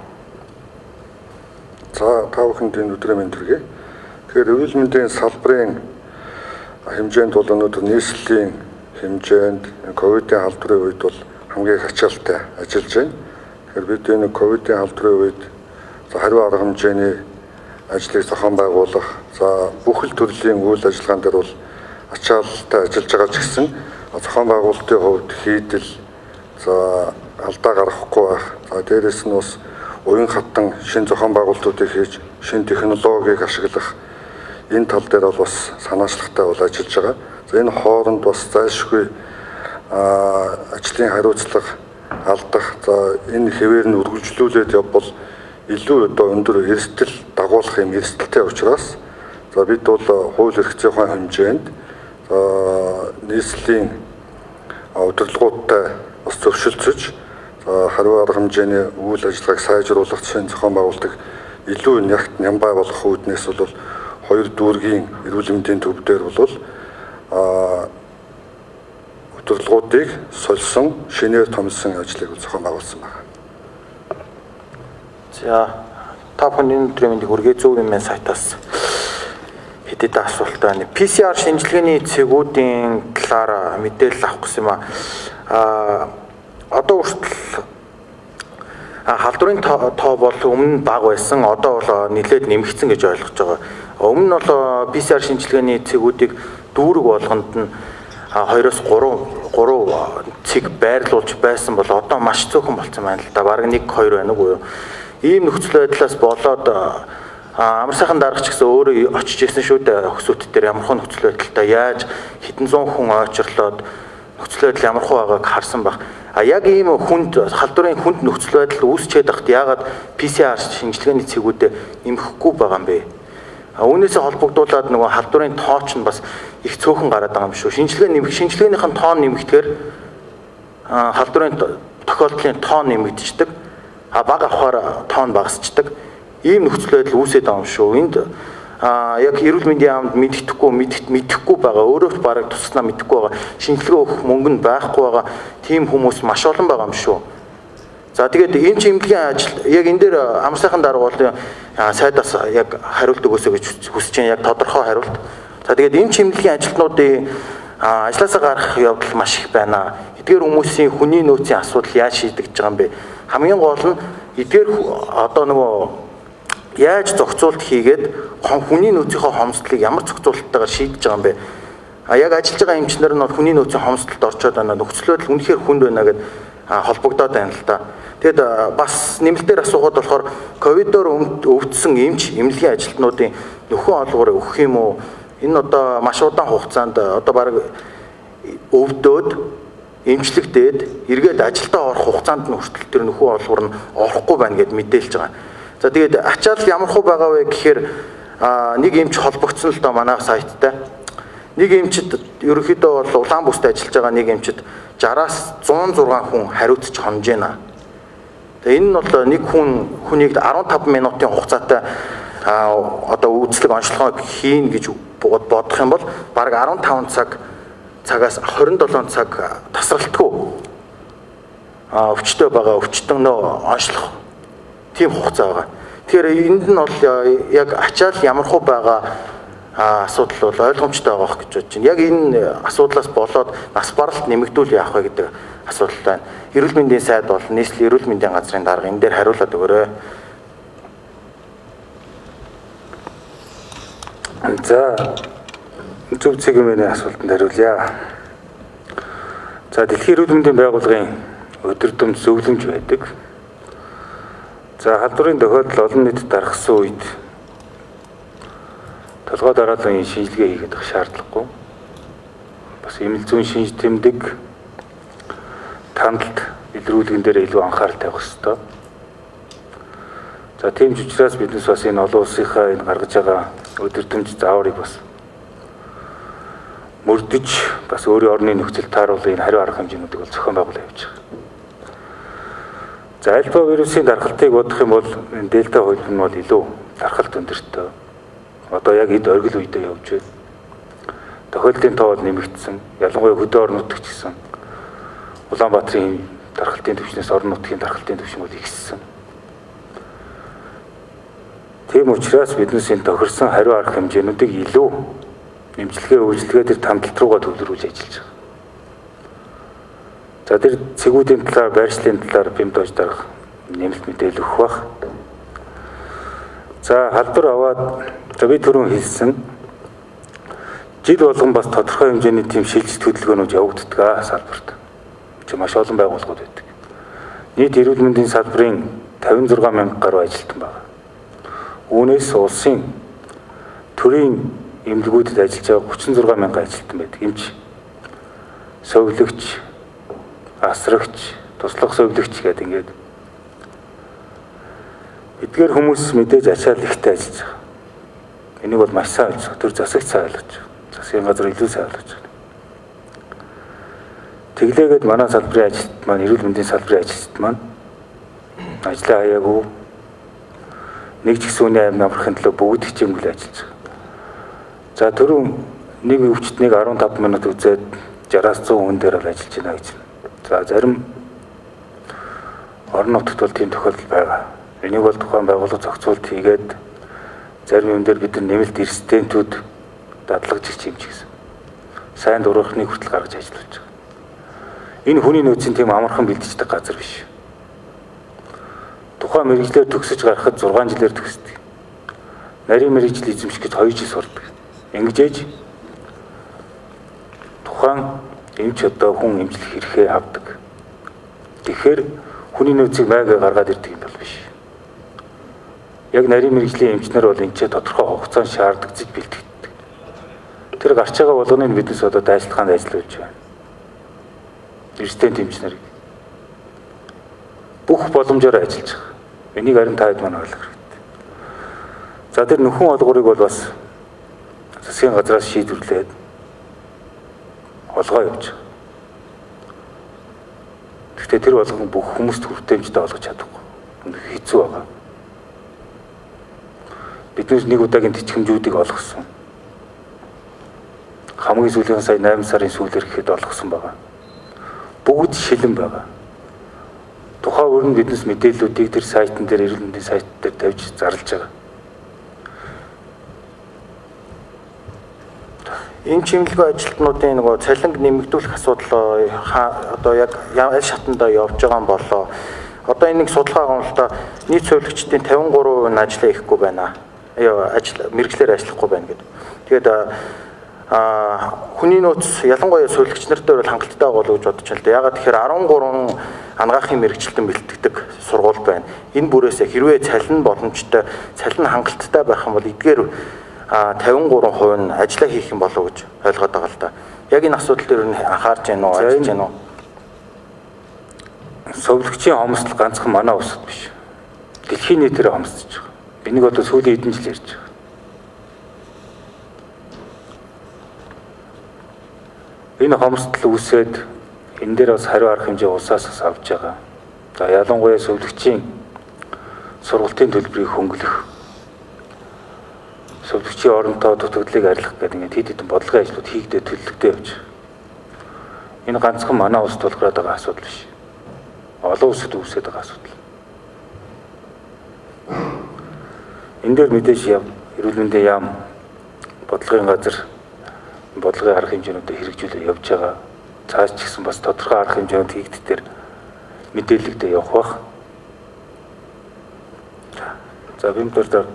За та бүхэнд энэ өдрийн мэнд хүргэе. Тэгэхээр эрүүл мэндийн салбарын хэмжээнд бол өнөөдөр нийслэлийн хэмжээнд ковидын халдварын үед бол хамгийн их ачаалттай ажиллаж байна. Тэгэхээр бид энэ ковидын халдварын үед хариу арга хэмжээний ажлыг зохион байгуулах, за бүх л төрлийн үйл ажиллагаан дээр бол ачаалттай ажиллаж байгаа ч гэсэн зохион байгуулалтын хувьд хийдэл, за алдаа гаргахгүй байх. За дээрэс нь бас уян хатан шин зохион байгуулалтуудыг хийж, шин технологиг ашиглах энэ тал дээр бол бас санаачлагтай бол ажиллаж байгаа. За энэ хооронд бас зайлшгүй ажлын хариуцлага алдах, за энэ хэвээр нь үргэлжлүүлээд явбал илүү одоо өндөр эрсдэл дагуулах юм эрсдэлтэй учраас за бид бол хууль эрх зүйн хэмжээнд нийслэлийн удирдлагуудтай бас зөвшөлдсөж хариу арга хэмжээний үйл ажиллагааг сайжруулах шин зохион байгуулалтыг илүү нягт нямбай болгох үүднээс бол хоёр дүүргийн эрүүл мэндийн төвдөр бол удирдлагуудыг сольсон шинээр томилсон ажлыг зохион байгуулсан байна. За та бүхэн өдрийн мэндийг хүргэе. Зөв юм сайтаас хэд хэдэн асуулт байна. пи си ар шинжилгээний цэгүүдийн талаар мэдээлэл авах гэсэн юм аа. Одоо хүртэл халдварын тоо бол өмнө бага байсан. Одоо бол нэлээд нэмэгдсэн гэж ойлгож байгаа. Өмнө нь бол пи си ар шинжилгээний цэгүүдийг дүүрэг болгонд нь хоёроос гурван цэг байрлуулж байсан бол одоо маш цөөхөн болсон байна л да. Бараг нэг хоёр байна уу юу? Ийм нөхцөл байдлаас болоод амар сайхан даргач гэсэн өөрөө очиж ирсэн шүү дээ. Хөсөөт дээр ямархан нөхцөл байдалтай яаж хэдэн зуун хүн ойчрлоод нөхцөл байдал ямархан байгааг харсан баг. А яг ийм хүнд халдварын хүнд нөхцөл байдал үүсчээд байхад яагаад пи си ар шинжилгээний цэгүүдэд нэмэхгүй байгаа юм бэ? А үүнээсээ холбогдуулаад нөгөө халдварын тооч нь бас их цөөхөн гараад байгаа юм шүү. Шинжилгээ нэмэх шинжилгээнийхэн тоон нэмэгдэхээр халдварын тохиолдлын тоон нэмэгдчихдэг. А бага авахаар тоон багасчдаг. Ийм нөхцөл байдал үүсээд байгаа юм шүү. Энд а яг эрүүл мэндийн яамд мэддэхгүй мэддэхгүй байгаа өөрөө бараг туснаа мэддэхгүй байгаа шинжилгээ өгөх мөнгө нь байхгүй байгаа тийм хүмүүс маш олон байгаа юм шүү. За тэгээд энэ чимлэгийн ажил яг энэ дээр амар сайхан дарга бол сайдаас яг хариулт өгөөсэй гэж хүсэж байна. Яг тодорхой хариулт. За тэгээд энэ чимлэгийн ажилтнуудын ажилласаа гарах явдал маш их байна. Эдгээр хүмүүсийн хүний нөөцийн асуудал яаж шийдэгдэж байгаа юм бэ? Хамгийн гол нь эдгээр одоо нөгөө яаж зохицуулт хийгээд хүний нөөцийнхөө хомсдлыг ямар зохицуулттайгаар шийдэж байгаа юм бэ? А яг ажиллаж байгаа эмчнэр нь хүний нөөцийн хомсдолд орчоод байна. Нөхцөл байдал үнэхээр хүнд байна гэд холбогдоод байна л да. Тэгэд бас нэмэлтээр асуугаад болохоор ковидоор өвдсөн эмч эмнэлгийн ажилтнуудын нөхөн олгорыг өгөх юм уу? Энэ одоо маш удаан хугацаанд одоо баг өвдөөд эмчлэгдээд эргээд ажилдаа орох хугацаанд нь хүртэл тэр нөхөн олгор нь орохгүй байна гэд мэдээлж байгаа. За тэгээд ачаал ямар хөө байгаа вэ гэхээр нэг эмч холбогдсон л доо манай сайттай. Нэг эмчид ерөнхийдөө бол улаан бүсд ажиллаж байгаа нэг эмчид жараас зуун зургаан хүн хариуцж хонж байна. Тэгээ энэ нь бол нэг хүн хүнийг арван таван минутын хугацаатай одоо үйлчлэг онцлогоо хийн гэж бодох юм бол бараг арван таван цаг цагаас хорин долоон цаг тасралтгүй өвчтөй байгаа өвчтөнөө онцлох тийм хугацаа байгаа. Тэгэхээр энд нь бол яг ачаал ямар хөө байгаа асуудал бол ойлгомжтой байгаа гэж бодож байна. Яг энэ асуудлаас болоод нас баралт нэмэгдүүл яах вэ гэдэг асуудал байна. Эрүүл мэндийн сайд бол нийслэл эрүүл мэндийн газрын дарга энэ дээр хариулаад өгөөрэй. За зөв цэгийн асуултанд хариулъя. За Дэлхийн эрүүл мэндийн байгууллагын өдөрдөмж зөвлөмж байдаг. За халдварын тохиолдол олон нийтэд дарахсан үед толгой дараалан шинжилгээ хийгээд байх шаардлагагүй. Бас эмнэлэг зүйн шинж тэмдэг тандалт илрүүлгэн дээр илүү анхаарал тавих ёстой. За тийм ч учраас биднес бас энэ олон улсынхаа энэ гаргаж байгаа өдөрдөмж зааврыг бас мөрдөж бас өөрийн орны нөхцөл тааруулын энэ хариу арга хэмжээнүүдийг бол зохион байгуулж явж байгаа. За альфа вирусын дархалтыг бодох юм бол энэ дельта хувилбар нь бол илүү дархалт өндөртэй. Одоо яг эд оргил үедээ явж байна. Тохиолдлын тоо бол нэмэгдсэн. Ялангуяа хөдөө орон нутгч гэсэн Улаанбаатарын дархалтын түвшнээс орон нутгийн дархалтын түвшин бол ихссэн. Тийм учраас биднес энэ тохирсон хариу арга хэмжээнүүдийг илүү нэмжлэгээ үйлчлэгээ төр тамдалт руугаа төвлөрүүлж ажиллаж байгаа. За тэр цэгүүдийн талаар, байршлын талаар бэмдэж дарах нэмэлт мэдээлэл өгөх бах. За халдвар аваад за би түрүүн хэлсэн жил болгон бас тодорхой хэмжээний тийм шилжилт хөдөлгөөнүүд явагддаг салбарт. Чи маш олон байгууллагууд байдаг. Нийт эрүүл мэндийн салбарын тавин зургаан мянга гаруй ажилтан байна. Үүнээс улсын төрийн эмнэлгүүдэд ажиллаж байгаа гучин зургаан мянга ажилтан байдаг. Эмч, совилогч, асрагч, туслах совилогч гэдэг ингээд эдгээр хүмүүс мэдээж ачаал ихтэй ажиллаж байгаа. Энийг бол маш сайн ойлгож, төр засагч сайн ойлгож, засгийн газар илүү сайн ойлгож байна. Тэглээгээд манай салбарын ажилтнууд маань эрүүл мэндийн салбарын ажилтнууд маань ажлаа хаяагүй нэг ч гэсэн үний амь амархын төлөө бүгд хичээнгүйл ажиллаж байгаа. За түрүүн нэг өвчтнийг арван таван минут үзээд жараас зуун хүн дээр л ажиллаж байна гэж. За зарим орон нутагт бол тийм тохиолдол байгаа. Энийг бол тухайн байгууллага зохицуулт хийгээд зарим юм дээр бид нэмэлт эрсдэнтүүд дадлагж хичээм ч гэсэн сайн дурахныг хүртэл гаргаж ажиллаж байгаа. Энэ хүний нөөцийн тийм амархан бэлдчихдэг газар биш. Тухайн мэрэгчлэр төгсөж гарахад зургаан жилээр төгсдөг. Нарийн мэрэгжил эзэмших гэж хоёр жил сурдаг. Ингэж ээж тухайн эмч одоо хүн эмчлэх хэрэгээ авдаг. Тэгэхээр хүний нөөцийг майгаа гаргаад ирдэг юм бол биш. Яг нарийн мэрэгжлийн эмчнэр бол энэ ч тодорхой хугацаанд шаардагдчих бэлтгэдэг. Тэр гарч байгаа болгоныг биднес одоо дайсалгаанд ажиллуулж байна. Эрсдэнт эмчнэр бүх боломжоор ажиллаж байгаа. Энийг харин таад маань ойлгох хэрэгтэй. За тэр нөхөн олгорыг бол бас засгийн газраас шийдвэрлээд олгоо явууч. Гэхдээ тэр болгон бүх хүмүүст хүртээмжтэй олгож чадахгүй. Хэцүү байгаа. биднээс нэг удаагийн тэтгэмжүүдийг олгосон. Хамгийн сүүлийн сая найман сарын сүүлээр гэхэд олгосон байгаа. Бүгд шилэн байгаа. Тухайн өрн биднес мэдээллүүдийг тэр сайтн дээр эрүүл мэндийн сайт дээр тавьж зарлж байгаа. Энэ чимлэгийн ажилтнуудын нөгөө цалинг нэмэгдүүлэх асуудал одоо яг аль шатанда явж байгаа юм болоо. Одоо энийг судалгаа гомлолтой нийт сувилагчдын тавин гурав нь ажиллаа ихгүй байна. Яа ажил мэргэжлэр ажиллахгүй байна гэдэг. Тэгээд а хүний нөөц ялангуяа сувилагч нартай бол хангалттай болов гэж бодож байна л да. Ягаад тэгэхээр арван гурван анагаахын мэргэжилтэн бэлтгэдэг сургууль байна. Энэ бүрээсээ хэрвээ цалин боломжтой, цалин хангалттай байх юм бол эдгээр тавин гурван хувь нь ажиллаа хийх юм болов гэж ойлгоод байгаа л да. Яг энэ асуудал дээр нь анхаарч байна уу, ажиллаж байна уу? Сувилагчийн хомсдол ганцхан манай усд биш. Дэлхийн нийтээр хомсдож байгаа. Энийг одоо сүүлийн хэдэн жил ярьж байгаа. Энэ хомсдол үүсээд энэ дээр бас хариу арга хэмжээ улсаас бас авч байгаа. За ялангуяа сувилагчийн сургалтын төлбөрийг хөнгөлөх, сувилагчийн оронтой дутагдлыг арилгах гэдэг ингээд хэд хэдэн бодлогын ажлууд хийгдээ төлөвлөгдөө явж байгаа. Энэ ганцхан манай улсад тулгараад байгаа асуудал биш. Олон улсад үүсээд байгаа асуудал. Энэ дээр мэдээж эрүүл мэндийн яам, бодлогын газар бодлогын арга хэмжээнүүдийг хэрэгжүүлээ явж байгаа. Цааш ч гэсэн бас тодорхой арга хэмжээнүүд хийгддээр мэдээлэлдээ явах бах. За бимтэр дээр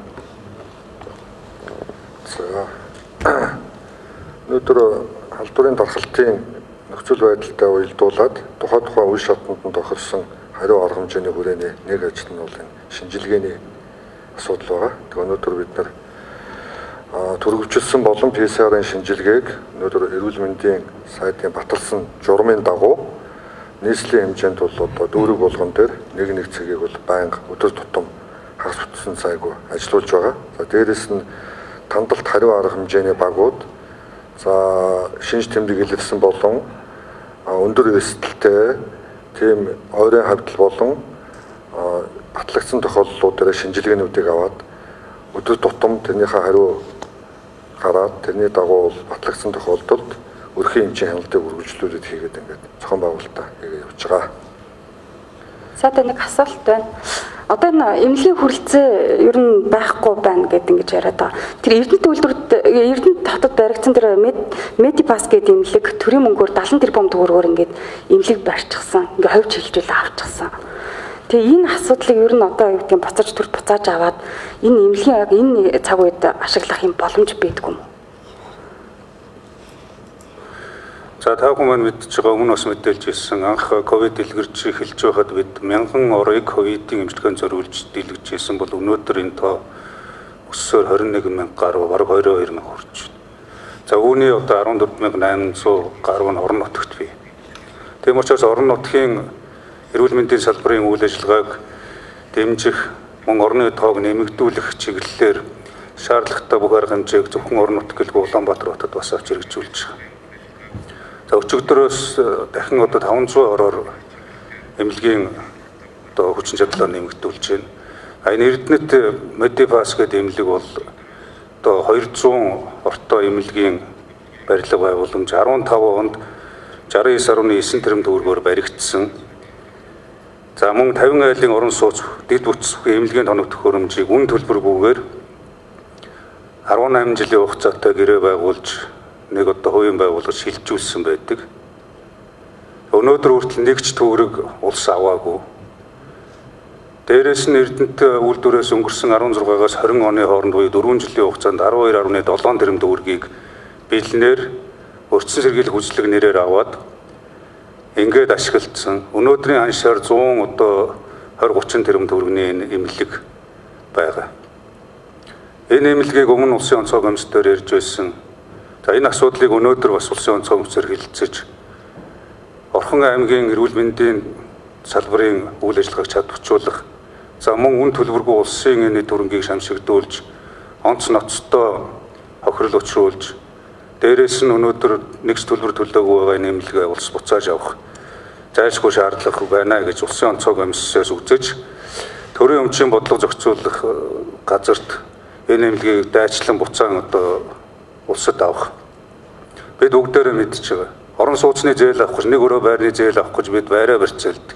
өнөөдөр халдварын дархалтын нөхцөл байдалтай уялдуулаад тухай тухай үе шатанд нь тохирсон хариу арга хэмжээний хүрээний нэг ажил нь бол энэ шинжилгээний асуудал байгаа. Тэгээ өнөөдөр бид нар түргөвчлсөн болон пэ эс ар-ын шинжилгээг өнөөдөр эрүүл мэндийн сайдын баталсан журмын дагуу нийслэлийн хэмжээнд бол одоо дүүрэг болгон дээр нэг нэг цагийг бол байнга өдөр тутам хагас бүтсэн цайгүй ажиллуулж байгаа. За дээрэс нь тандалт хариу арга хэмжээний багууд за шинж тэмдэг илэрсэн болон өндөр эсдэлтэй тийм ойрын хавьдал болон батлагдсан тохиолдлууд дээр шинжилгээнүүдийг аваад өдөр тутам тэрнийхээ хариу гараад тэрний дагуу батлагдсан тохиолдолд өрхийн хэмжээ хяналтыг үргэлжлүүлээд хийгээд ингээд зохион байгуулалтаа хийгээд явж байгаа. Саад нэг асуулт байна. Одоо энэ эмнэлгийн хүрэлцээ ер нь байхгүй байна гэдэг ингэж яриад байгаа. Тэр Эрдэнэт үйлдвэрт Эрдэнэт хотод баригдсан тэр Медипас гэдэг эмнэлэг төрийн мөнгөөр дадлан тэрбум төгрөгөөр ингээд эмнэлэг барьчихсан. Ингээд ховж хилжүүлээ авчихсан. Тэгээ энэ асуудлыг ер нь одоо юу гэдэг нь буцааж төр буцааж аваад энэ эмнэлгийн яг энэ цаг үед ашиглах юм боломж байдгүй юм. За та бүхэн мэдж байгаа өмнө бас мэдээлж ирсэн анх ковид дэлгэрч эхэлж байхад бид мянган орыг ковидын эмчилгээнд зориулж дэлгэжсэн бол өнөөдөр энэ тоо өссөөр хорин нэг мянга гаруй бараг двадцать two мянга хүрч байна. За үүний одоо fourteen thousand eight hundred гаруй нь орон нутагт бий. Тийм учраас орон нутгийн эрүүл мэндийн салбарын үйл ажиллагааг дэмжих, мөн орны тоог нэмэгдүүлэх чиглэлээр шаардлагатай бүх арга хэмжээг зөвхөн орон нутаг гэлгүй Улаанбаатар хотод бас авч хэрэгжүүлж байгаа. За өчигдөрөөс дахин одоо five hundred ороор эмнэлгийн одоо хүчин чадлаа нэмэгдүүлж байна. А энэ Эрдэнэт Медипас гэдэг эмнэлэг бол одоо two hundred ортой эмнэлгийн барилга байгууламж fifteen онд sixty-nine point nine тэрбум төгрөгөөр баригдсан. За мөн fifty айлын орон сууц дэд бүтцгүй эмнэлгийн тоног төхөөрөмжийг үн төлбөргүйгээр eighteen жилийн хугацаатай гэрээ байгуулж нэг одоо хувийн байгууллага шилжүүлсэн байдаг. Өнөөдөр хүртэл нэг ч төгрөг улс аваагүй. Дээрээс нь Эрдэнэт үйлдвэрээс өнгөрсөн sixteen-аас twenty оны хооронд буюу four жилийн хугацаанд twelve point seven тэрбум төгрөгийг бэлнээр өртсөн сэргийлэх хүчлэг нэрээр аваад ингээд ашиглагдсан. Өнөөдрийн аншаар one hundred одоо twenty thirty тэрбум төгрөгийн эмнэлэг байгаа. Энэ эмнэлгийг өмнө улсын онцгой комиссээр ярьж байсан. За энэ асуудлыг өнөөдөр бас улсын онцгой комиссээр хэлэлцэж Орхон аймгийн эрүүл мэндийн салбарын үйл ажиллагааг чадварчуулах, за мөн үн төлбөргүй улсын энэ дүрмгийг шамшигдуулж, онц ноцтой хохирол учруулж, дээрээс нь өнөөдөр нэгж төлбөр төлөөгүй байгаа нэмэлгээ улс буцааж авах зайлшгүй шаардлага байна гэж улсын онцгой комиссээс үзэж төрийн өмчийн бодлого зохицуулах газарт энэ эмнэлгийг дайчлан буцаан одоо улсад авах. Бид бүгдээрээ мэдж байгаа. Орон сууцны зээл авах гэж нэг өрөө байрны зээл авах гэж бид байраа барьцаалдаг.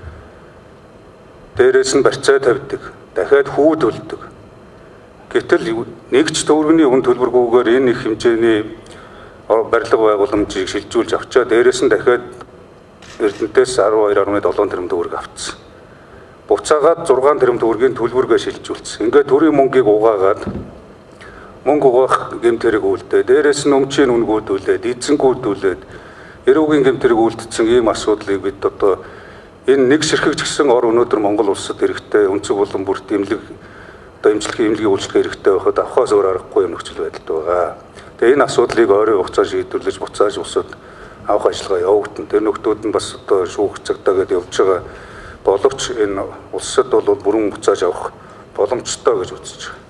Дээрээс нь барьцаа тавьдаг. Дахиад хүү төлдөг. Гэтэл нэгч төгрөгийн үн төлбөргүйгээр энэ их хэмжээний барилга байгууламжийг шилжүүлж авчаа дээрээс нь дахиад Эрдэнэтээс арван хоёр арван долоо тэрбум төгрөг авцсан. Буцаагаад зургаан тэрбум төгрөгийн төлбөргөө шилжүүлсэн. Ингээд төрийн мөнгийг угаагаад мөнгө угаах гэмтэрэг үлдээ. Дээрээс нь өмчийн үнгүүдүүлээд, эзэнгүүдүүлээд эрүүгийн гэмтэрэг үлдсэн ийм асуудлыг бид одоо энэ нэг ширхэг ч гэсэн ор өнөөдөр Монгол улсад хэрэгтэй өнцөг болон бүрт эмнэлэг одоо эмчилгээ эмнэлгийн үйлчлэх хэрэгтэй байхад авахаас өөр аргагүй юм нөхцөл байдалд байгаа. Тэгээ энэ асуудлыг ойрын хугацаанд шийдвэрлэж буцааж улсад авах ажиллагаа явагдана. Тэр нөхдүүд нь бас одоо шүүх цагтаагээд явж байгаа боловч энэ улсад бол бүрэн буцааж авах боломжтой гэж үзэж байгаа.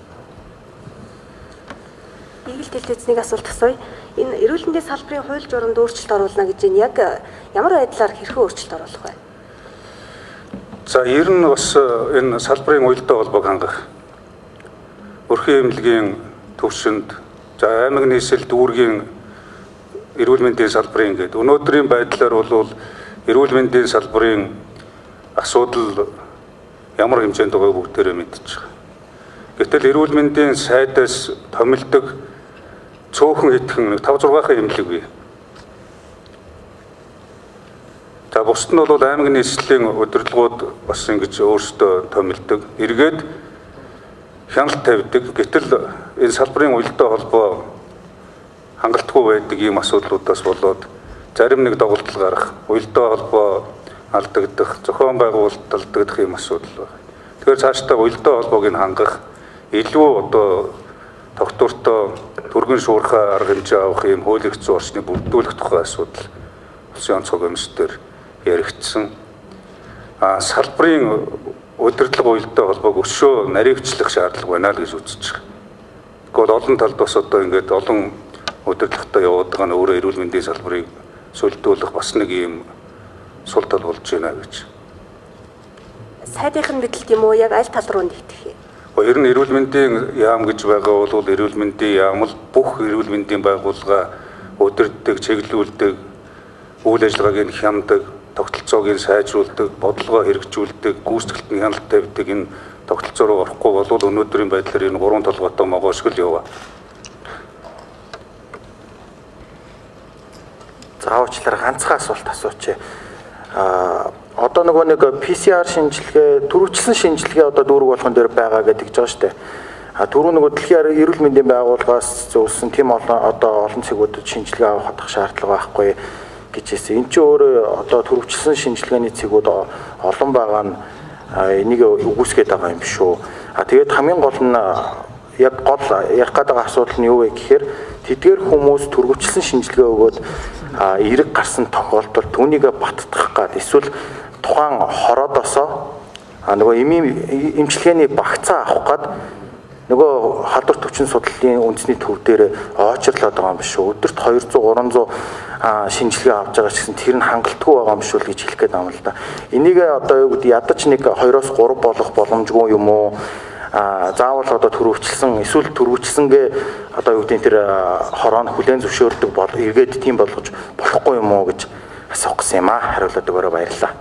Игэл телевизний асуулт асууя. Энэ эрүүл мэндийн салбарын хууль журамд өөрчлөлт оруулна гэж байна. Яг ямар байдлаар хэрхэн өөрчлөлт оруулах вэ? За ер нь бас энэ салбарын уялдаа холбоог хангах. Өрхийн эмнэлгийн төвшөнд за аймаг нийслэл дүүргийн эрүүл мэндийн салбарын гэдэг. Өнөөдрийн байдлаар бол эрүүл мэндийн салбарын асуудал ямар хэмжээнд байгааг бүгдээрээ мэдчихэж байгаа. Гэтэл эрүүл мэндийн сайдаас томилдог цөөхөн итгэн тавь зургаахан эмнэлэг бий. За бусд нь бол аймаг нийслэлийн удирдлагууд бас ингэж өөрсдөө томилдог. Эргээд хяналт тавьдаг. Гэтэл энэ салбарын уялдаа холбоо хангалтгүй байдаг ийм асуудлуудаас болоод зарим нэг доголдол гарах, уялдаа холбоо алдагдах, зохион байгуулалт алдагдах ийм асуудал байна. Тэгэхээр цаашдаа уялдаа холбоог нь хангах илүү одоо тогтвортой түргэн шуурхай арга хэмжээ авах ийм хуулийн хэцүү орчныг бүрдүүлэх тухай асуудал улсын онцгой комиссээр яригдсан. А салбарын удирдлага уялдаа холбоог өшөө наривчлах шаардлага байна л гэж үзэж байгаа. Гэхдээ олон талд бас одоо ингээд олон удирдлагатай яваад байгаа нь өөрөө эрүүл мэндийн салбарыг сөлдүүлэх бас нэг ийм сул тал болж байна гэж. Сайдынхын мэдлэлт юм уу? Яг аль тал руу нэгдэх юм? Ер нь эрүүл мэндийн яам гэж байгаа бол эрүүл мэндийн яам л бүх эрүүл мэндийн байгууллага удирддаг, чиглүүлдэг, үйл ажиллагааг нь хямдаг, тогтолцоог нь сайжруулдаг, бодлогоо хэрэгжүүлдэг, гүйцэтгэлд нь хяналт тавьдаг энэ тогтолцоо руу орохгүй бол өнөөдрийн байдлаар энэ гурван толгойтой могоошгол яваа. Заавчлаар ганцхан асуулт асууч. А одоо нөгөө нэг пи си ар шинжилгээ, төрөвчлэн шинжилгээ одоо дүүрэг болгон дээр байгаа гэдэг ч байгаа шүү дээ. А түрүү нөгөө дэлхийн эрүүл мэндийн байгууллагаас зөвлөсөн тийм олон одоо олон цэгүүдэд шинжилгээ авах шаардлага байхгүй гэж хэлсэн. Энд чинь өөрөө одоо төрөвчлэн шинжилгээний цэгүүд олон байгаа нь энийг үгүйсгээд байгаа юм шүү. А тэгээд хамгийн гол нь яг гол ярих гэдэг асуудал нь юу вэ гэхээр тэдгээр хүмүүс төрөвчлэн шинжилгээ өгөөд эрэг гарсан тохиолдолд түүнийг баттгах гад эсвэл тухайн хороодосоо нөгөө эмчилгээний багцаа авах гад нөгөө халдвар төвчин судлалын үндэсний төв дээр очрлоод байгаа юм биш үү? Өдөрт двести гуриз шинжилгээ авч байгаа ч гэсэн тэр нь хангалтгүй байгаа юм шүү л гэж хэлэх гээд байна л да. Энийг одоо юу гэдэг ядаж нэг хоёроос гурав болох боломжгүй юм уу? А заавал одоо төрөвчлсэн эсвэл төрөвчлсэнгээ одоо юу гэдэг тэр хороо нь хүлээн зөвшөөрдөг бол эргээд тийм болгож болохгүй юм уу гэж асуух гэсэн юм аа. Хариулаад өгөөрэй, баярлалаа.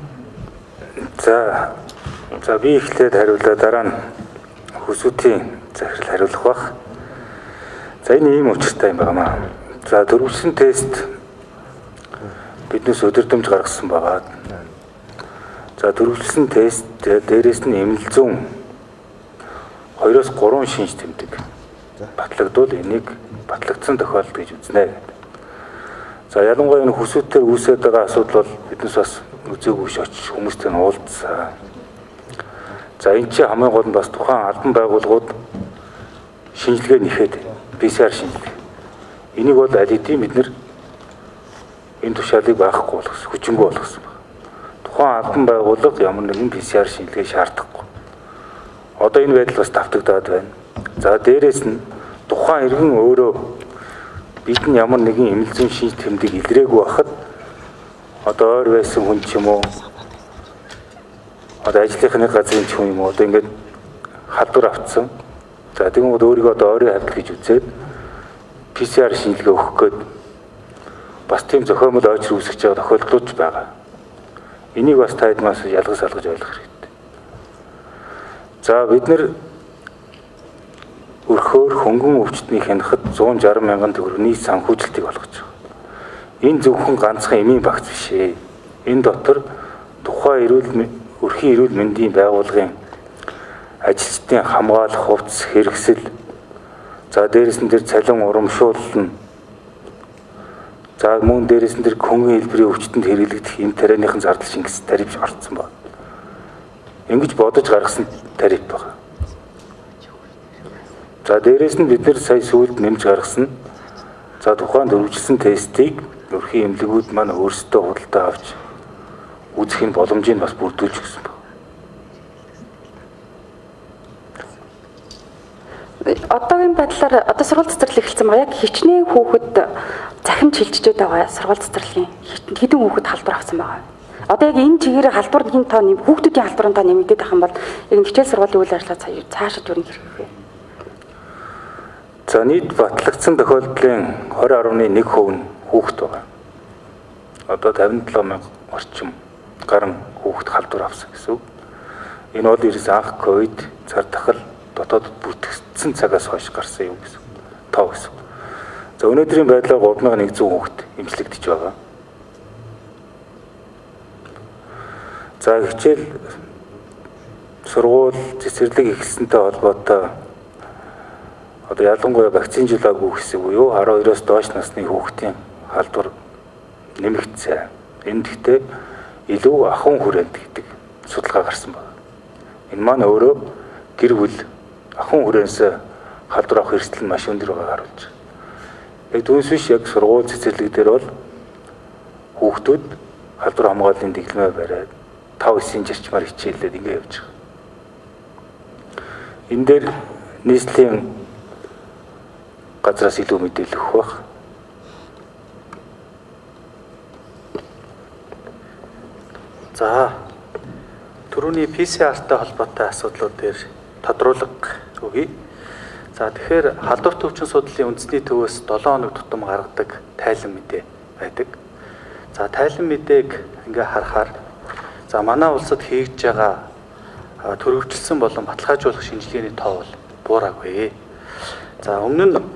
За за би эхлээд хариулаа, дараа нь хүсвэтийн захирал хариулах бах. За энэ ийм учиртай юм байна. За төрөвчлэн тест биднээс өдөрдөмж гаргасан байгаа. За төрөвчлэн тест дээрээс нь эмнэлэг зүүн хоёроос гурван шинж тэмдэг батлагдвал энийг батлагдсан тохиолдол гэж үзнэ. За ялангуяа энэ хүсвэтээр үүсээд байгаа асуудал бол биднээс бас үзээгүй ш очиж хүмүүстэй нь уулзсан. За энэ чинь хамгийн гол нь бас тухайн албан байгууллагууд шинжилгээ нэхэд пи си ар шинжилгээ. Энийг бол аль хэдийн бид нэр энэ тушаалыг байхгүй болгосон, хүчингүй болгосон байна. Тухайн албан байгууллага ямар нэгэн пи си ар шинжилгээ шаардахгүй. Одоо энэ байдал бас давтагдаад байна. За дээрээс нь тухайн иргэн өөрөө бид нь ямар нэгэн эмнэлзэн шинж тэмдэг илрээгүй байхад одоо ойр байсан хүн ч юм уу одоо ажлынхны газрын ч хүн юм уу одоо ингээд халдвар авцсан За тэгмүүд өөрийгөө одоо ойрын хавьд гэж үзээд пи си ар шинжилгээ өгөх гээд бас тийм зохиомжтой ойчрол үүсгэж байгаа тохиолдлууд байгаа. Энийг бас та хэдмээс ялгаж салгаж ойлгох хэрэгтэй. За бид нэр өрхөөр хөнгөн өвчтний хянахад зуун жаргал мянган төгрөгийн санхүүжилтийг олгож байгаа. Энэ зөвхөн ганцхан эмийн багц биш ээ. Энэ дотор тухайн эрүүл өрхийн эрүүл мэндийн байгууллагын ажилчдын хамгаалах хувцас хэрэгсэл, за дээрээс нь тэр цалин урамшуулна, за мөн дээрээс нь тэр хөнгөн хэлбэрийн өвчтөнд хэрэглэгдэх эм тарианыхан зардал шингэс тариф орцсон байна. Ингэж бодож гаргасан тариф байна. За дээрээс нь бид нэр сая сүүлд нэмж гаргасан, за тухайн дөрвөлжсөн тестийг өрхийн эмнэлгүүд маань өөрсдөө худалдаа авч үзэх боломжийг бас бүрдүүлж өгсөн байна. Одоогийн байдлаар одоо сургууль цэцэрлэг эхэлсэн байгаа. Яг хичнээн хүүхэд захин шилжиж байгаа сургууль цэцэрлэгийн хэдэн хүүхэд халдвар авсан байгаа. Одоо яг энэ чигээр халдвар хин тоо нэм хүүхдүүдийн халдварын тоо нэмэгдээд байх юм бол яг хичээл сургуулийн үйл ажиллагаа цаашаа юу хэрэг вэ? За нийт батлагдсан тохиолдлын двадцать гаруй нэг хувь нь хүүхэд байгаа. Одоо тавин долоо мянга орчим гарan хүүхэд халдвар авсан гэсэн үг. Энэ бол ерөөс анх ковид цар тахал дотоодд бүртгэгдсэн цагаас хойш гарсан юм гэсэн тоо гэсэн. За өнөөдрийн байдлаар гурван мянган нэгэн зуун хүүхэд эмчлэгдэж байгаа. За хичээл сургууль цэцэрлэг эхэлсэнтэй холбоотой одоо ялангуяа вакцинжуулаагүй хэсэг буюу арван хоёроос доош насны хүүхдийн халдвар нэмэгдсэн. Энэ гэхдээ илүү ахуйн хүрээнд гэдэг судалгаа гарсан байна. Энэ маань өөрөө гэр бүл ахуйн хүрээнээс халдвар авах эрсдэл нь маш өндөр байгааг харуулж байна. Яг түүнээс биш яг сургууль цэцэрлэг дээр бол хүүхдүүд халдвар хамгааллын дэглэмээ бариад тав эсийн зарчмаар хичээллээд ингэ явж байгаа. Энэ дээр нийслэлийн газраас илүү мэдээлэл өгөх байх. За түрүүний пи си ар-тай холбоотой асуудлууд дээр тодруулга өгье. За тэгэхээр халдвар төвчин судлалын үндэсний төвөөс долоон хоног тутам гаргадаг тайлан мэдээ байдаг. За тайлан мэдээг ингээ харахаар за манай улсад хийж байгаа төрөвчлсөн болон баталгаажуулах шинжилгээний тоо бол буураагүй. За өмнө нь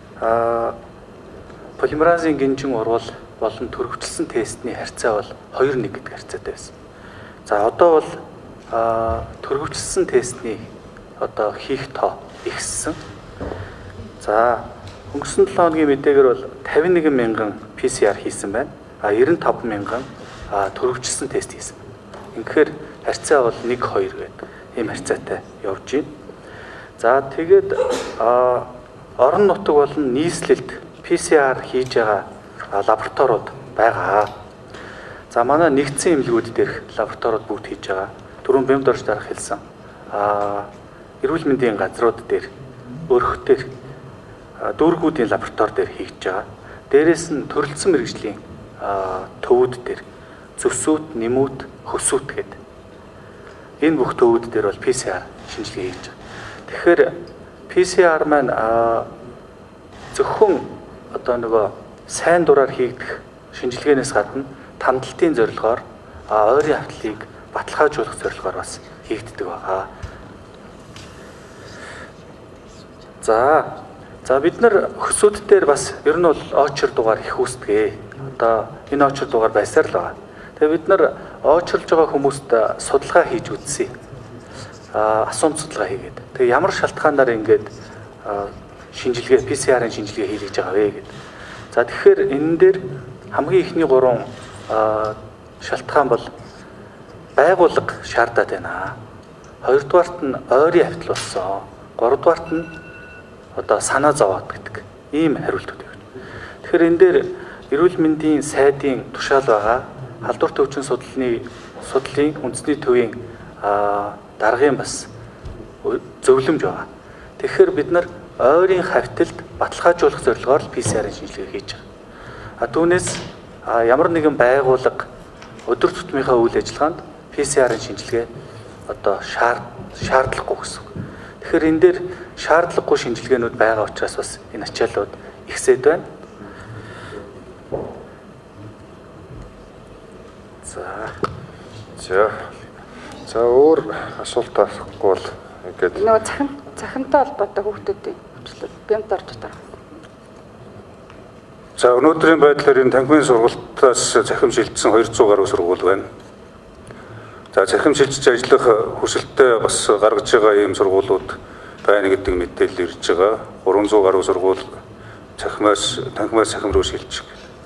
полимеразын гинжин урвал болон төрөвчлсөн тестний харьцаа бол хоёр нэг гэдэг харьцаатай байсан. За одоо бол төрөвчлсөн тестний одоо хийх тоо ихссэн. За өнгөрсөн долоо хоногийн мэдээгээр бол тавин нэгэн мянган пи си ар хийсэн байна. А девяносто пять мянган төрөвчлсөн тест хийсэн. Ингэхээр харьцаа бол нэг хоёр гэдэг ийм харьцаатай явж байна. За тэгээд орон нутаг болон нийслэлд пи си ар хийж байгаа лабораториуд байгаа. За манай нэгдсэн эмнэлгүүд дээрх лабораториуд бүгд хийж байгаа. Түрүүн бямд орж дарах хэлсэн. А эрүүл мэндийн газрууд дээр өрхтөр дүүргүүдийн лаборатори дээр хийж байгаа. Дээрээс нь төрөлцсөн мэрэгжлийн төвүүд дээр зөвсүүд, нэмүүд, хөсүүд гэдэг. Энэ бүх төвүүд дээр бол пи си ар шинжилгээ хийж байгаа. Тэгэхээр пи си ар маань зөвхөн одоо нөгөө сайн дураар хийгдэх шинжилгээнээс гадна тандалтын зорилгоор ойрын хавтлыг баталгаажуулах зорилгоор бас хийгддэг байгаа. За за бид нар хөсүүд дээр бас ер нь бол очер дугаар их үүсдэг. Одоо энэ очер дугаар байсаар л байгаа. Тэгээ бид нар очерлж байгаа хүмүүст судалгаа хийж үзье. А асуумж судалгаа хийгээд. Тэгээ ямар шалтгаанаар ингэж шинжилгээ пи си арын шинжилгээ хийлгэж байгаа вэ гэдэг. За тэгэхээр энэ дээр хамгийн ихний гурван шалтгаан бол байгууллага шаардаад байна. Хоёрдугаарт нь ойрын хавтал болсон. Гуравдугаарт нь одоо санаа зовоод гэдэг ийм хариултууд байна. Тэгэхээр энэ дээр эрүүл мэндийн сайдын тушаал байгаа. Халдвар төвчин судлалын судлалын үндэсний төвийн даргын бас зөвлөмж байгаа. Тэгэхээр бид нар ойрын хавталд баталгаажуулах зорилгоор пи си арын шинжилгээ хийж байгаа. А түүнээс ямар нэгэн байгууллага өдөр тутмынхаа үйл ажиллагаанд пи си арын шинжилгээ одоо шаардлахгүй гэсэн. Тэгэхээр энэ дээр шаардлагагүй шинжилгээнүүд байгаа учраас бас энэ ачааллууд ихсээд байна. За. За. За өөр асуулт асахгүй бол ингээд нөгөө цахим цахимтай холбоотой хүүхдүүдийн өвчлөлт бямд орж байгаа. За өнөөдрийн байдлаар энэ танхимын сургалтаас захим шилжсэн хоёр зуун гаруй сургууль байна. За захим шилжиж ажиллах хүсэлттэй бас гаргаж байгаа ийм сургуулиуд байна гэдэг мэдээлэл ирж байгаа. гурван зуун гаруй сургууль захимаас танхимаас захим руу шилжих.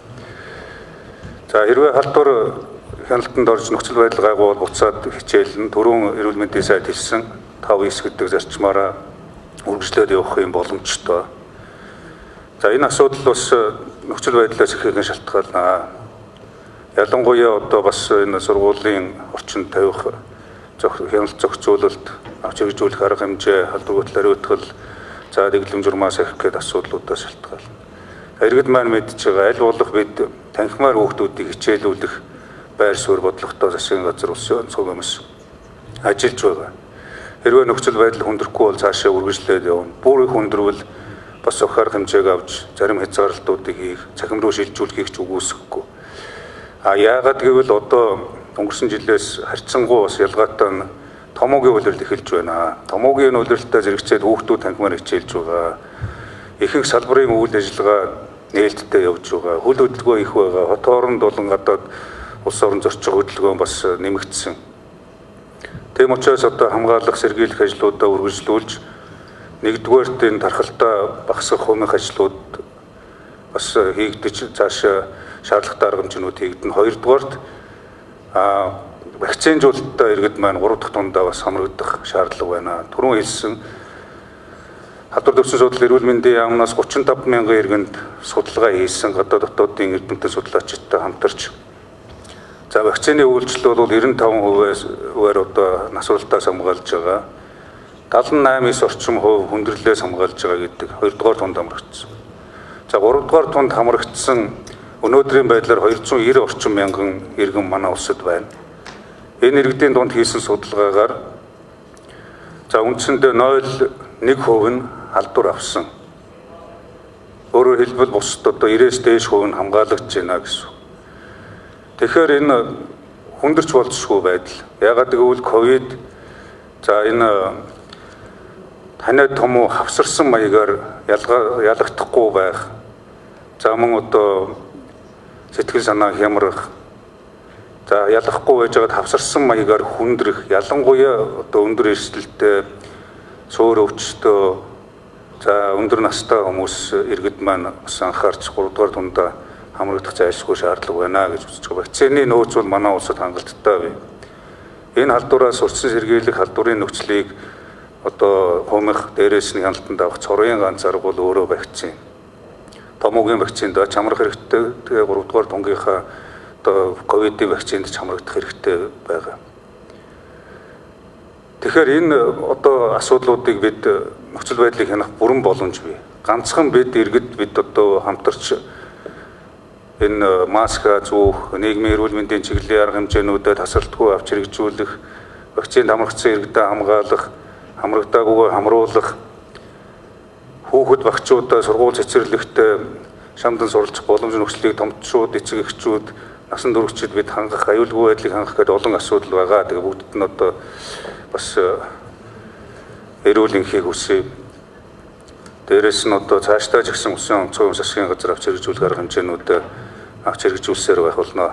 За хэрвээ халдвар хяналтанд орж нөхцөл байдал гайгүй бол буцаад хичээлэн түрүүн эрүүл мэндийн сайд хэлсэн тав ес гэдэг зарчмаараа үргэлжлээд явах юм боломжтой. За энэ асуудал бас нөхцөл байдлаас ихэнх шалтгаална. Ялангуяа одоо бас энэ сургуулийн орчинд тавих хяналт зохицуулалт, авч хэрэгжүүлэх арга хэмжээ, халдвар хариуцлал, за дэглэм журмаас их гээд асуудлуудаас шалтгаална. Иргэд маань мэдж байгаа аль болох бид танхимаар хүүхдүүдийг хичээлүүлэх байр суурь бодлоготой засгийн газар улсын онцгой хүмүүс ажиллаж байгаа. Хэрвээ нөхцөл байдал хүндрэхгүй бол цаашаа үргэлжлээд явна. Бүр их хүндрвэл бас охоор хэмжээг авч зарим хязгаарлалтуудыг хийх, цахим руу шилжүүлэхийг ч үгүйсэхгүй. А яагаад гэвэл одоо өнгөрсөн жилээс харьцангуй бас ялгаатай нь томоогийн улирал эхэлж байна. Томоогийн улиралтай зэрэгцээд хүүхдүүд танхимаар хичээлж байгаа. Ихэнх салбарын үйл ажиллагаа нээлттэй явж байгаа. Хөл хөдөлгөөн их байгаа. Хот хооронд болон гадаад улс орон зорчих хөдөлгөөн бас нэмэгдсэн. Тэм учраас одоо хамгаалах, сэргийлэх ажлуудаа үргэлжлүүлж нэгдүгээрт энэ тархалтаа багасгах хумих ажлууд бас хийгдэж цаашаа шаардлагатай арга хэмжээнүүд хийгдэнэ. Хоёрдугаарт а вакцинжуулалтаа иргэд маань гурав дахь тундаа бас хамрагдах шаардлага байна. Түрүүн хэлсэн Хадвар төвсөн судлал эрүүл мэндийн яамнаас гучин тавь мянган иргэнд судалгаа хийсэн гадаад дотоодын эрдэмтэн судлаачидтай хамтарч за вакцины үйлчлэл бол девяносто пять хувиар одоо насвалтаас хамгаалж байгаа. седьмидесяти восемь орчим хувь хүндрэлээс хамгаалж байгаа гэдэг хоёрдугаар тунд хамрагдсан. За гуравдугаар тунд хамрагдсан өнөөдрийн байдлаар двести девяносто орчим мянган иргэн манай улсад байна. Энэ иргэдийн дунд хийсэн судалгаагаар за үндсэндээ ноль дэх нэг хувь нь халдвар авсан. Өөрөөр хэлбэл бусад одоо девяностоос дээш хувь нь хамгаалагдж байна гэсэн. Тэгэхээр энэ хүндэрч болзошгүй байдал. Ягаад гэвэл ковид за энэ танай том уу хавсарсан маягаар ялгагдахгүй байх. За мөн одоо сэтгэл санаа хямрах. За ялахгүй байж байгаад хавсарсан маягаар хүндрэх. Ялангуяа одоо өндөр эрсдэлтэй суур өвчтөө за өндөр настай хүмүүс иргэд маань бас анхаарч гуравдугаар тундаа хамрагдах зайлшгүй шаардлага байна гэж үзэж байгаа. Вакцины нөөц бол манай улсад хангалттай бай. Энэ халдвараас урьдчилан сэргийлэх халдварын нөхцөлийг одоо хумих дээрээс нь хяналтанд авах цорын ганц арга бол өөрөө вакцин. Томоогийн вакцинд ч хамрах хэрэгтэй. Тэгээ гуравдугаар тунгийнхаа одоо ковидын вакцинд ч хамрагдах хэрэгтэй байгаа. Тэгэхээр энэ одоо асуудлуудыг бид нөхцөл байдлыг хянах бүрэн боломж бий. Ганцхан бид иргэд бид одоо хамтарч энэ маска зүүх, нийгмийн эрүүл мэндийн чиглэлийн арга хэмжээнүүдэд тасралтгүй авч хэрэгжүүлэх, вакцинд хамрагдсан иргэдэд хамгаалах, хамрагдаагүйгээр хамруулах, хүүхэд багчуудаа сургууль цэцэрлэгтээ шамдан суралцах боломж нөхцөлийг томчууд, эцэг эхчүүд, насан туршид бид хангах, аюулгүй байдлыг хангах гэдэг олон асуудал байгаа. Тэгээ бүгдд нь одоо бас эрүүл энхийг хүсье. Дээрээс нь одоо цаашдаа ч гэсэн улсын онцгой засгийн газар авч хэрэгжүүлэх арга хэмжээнүүд авч хэрэгжүүлсээр байх болно.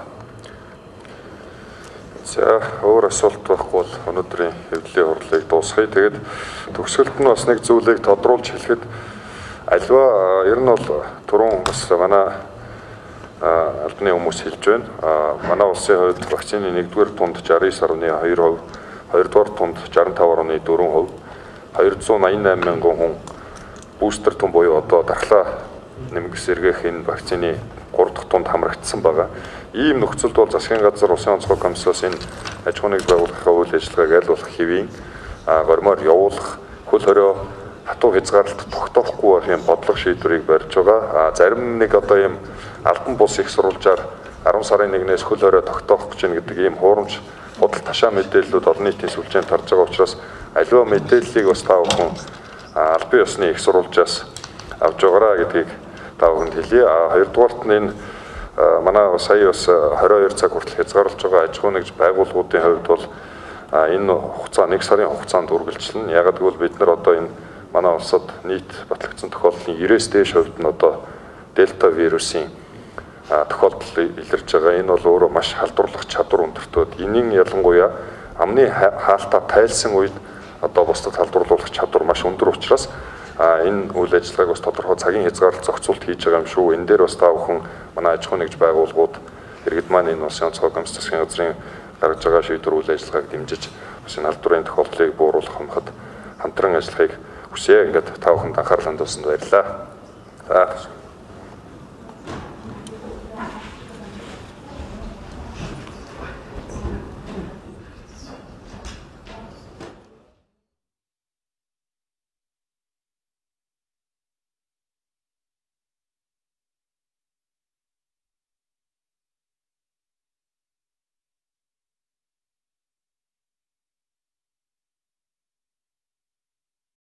За өөр асуулт байхгүй бол өнөөдрийн хэвлэлийн хурлыг дуусгая. Тэгээд төгсгөлд нь бас нэг зүйлийг тодруулж хэлэхэд альва ер нь бол түрүүн бас манай албаны хүмүүс хэлж байна. Манай улсын хувьд вакцины нэгдүгээр тунд шестьдесят девять фаصلة two хувь, хоёрдугаар тунд шестьдесят пять фаصلة четыре хувь, двести восемьдесят восемь мянган хүн бустер тун буюу одоо дархлаа нэмэх сэргээх энэ вакцины гурав дахь тунд хамрагдсан байгаа. Ийм нөхцөлд бол засгийн газар улсын онцгой комиссоос энэ аж ахуйн байгууллагын үйл ажиллагааг аль болох хэвийн гормоор явуулах, хөл хорио хатуу хязгаарлалт тогтоохгүй байх юм бодлого шийдвэрийг барьж байгаа. Зарим нэг одоо ийм албан бус их сурвалжаар арван сарын нэгнээс хөл хорио тогтоох гэж байна гэдэг ийм хуурамч худал ташаа мэдээллүүд олон нийтийн сүлжээнд тарж байгаа учраас аливаа мэдээллийг бас та бүхэн албан ёсны их сурвалжаас авч байгаараа гэдгийг та бүхэнд хэлье. А хоёрдугаарт нь энэ манай сая бас двадцать two цаг хүртэл хязгаарлаж байгаа аж ахуй нэгж байгууллагуудын хувьд бол энэ хугацаа нэг сарын хугацаанд үргэлжлэнэ. Яг гэвэл бид нар одоо энэ манай улсад нийт батлагдсан тохиолдлын ninety-с дээш хувьд нь одоо дельта вирусын тохиолдол илэрж байгаа. Энэ бол өөрөө маш халдварлах чадвар өндөртөө. Энийн ялангуяа амны хаалтаа тайлсан үед одоо бусдад халдварлуулах чадвар маш өндөр учраас энэ үйл ажиллагааг бас тодорхой цагийн хязгаарлалт зохицуулт хийж байгаа юм шүү. Энэ дээр бас та бүхэн манай аж ахуй нэгж байгууллагууд иргэд маань энэ улсын онцгой гомц засгийн газрын гаргаж байгаа шийдвэр үйл ажиллагааг дэмжиж бас энэ халдварын тохиолдлыг бууруулах хэмжээд хамтран ажиллахыг хүсье. Ингээд та бүхэнд анхаарал хандуулсанд баярлалаа. За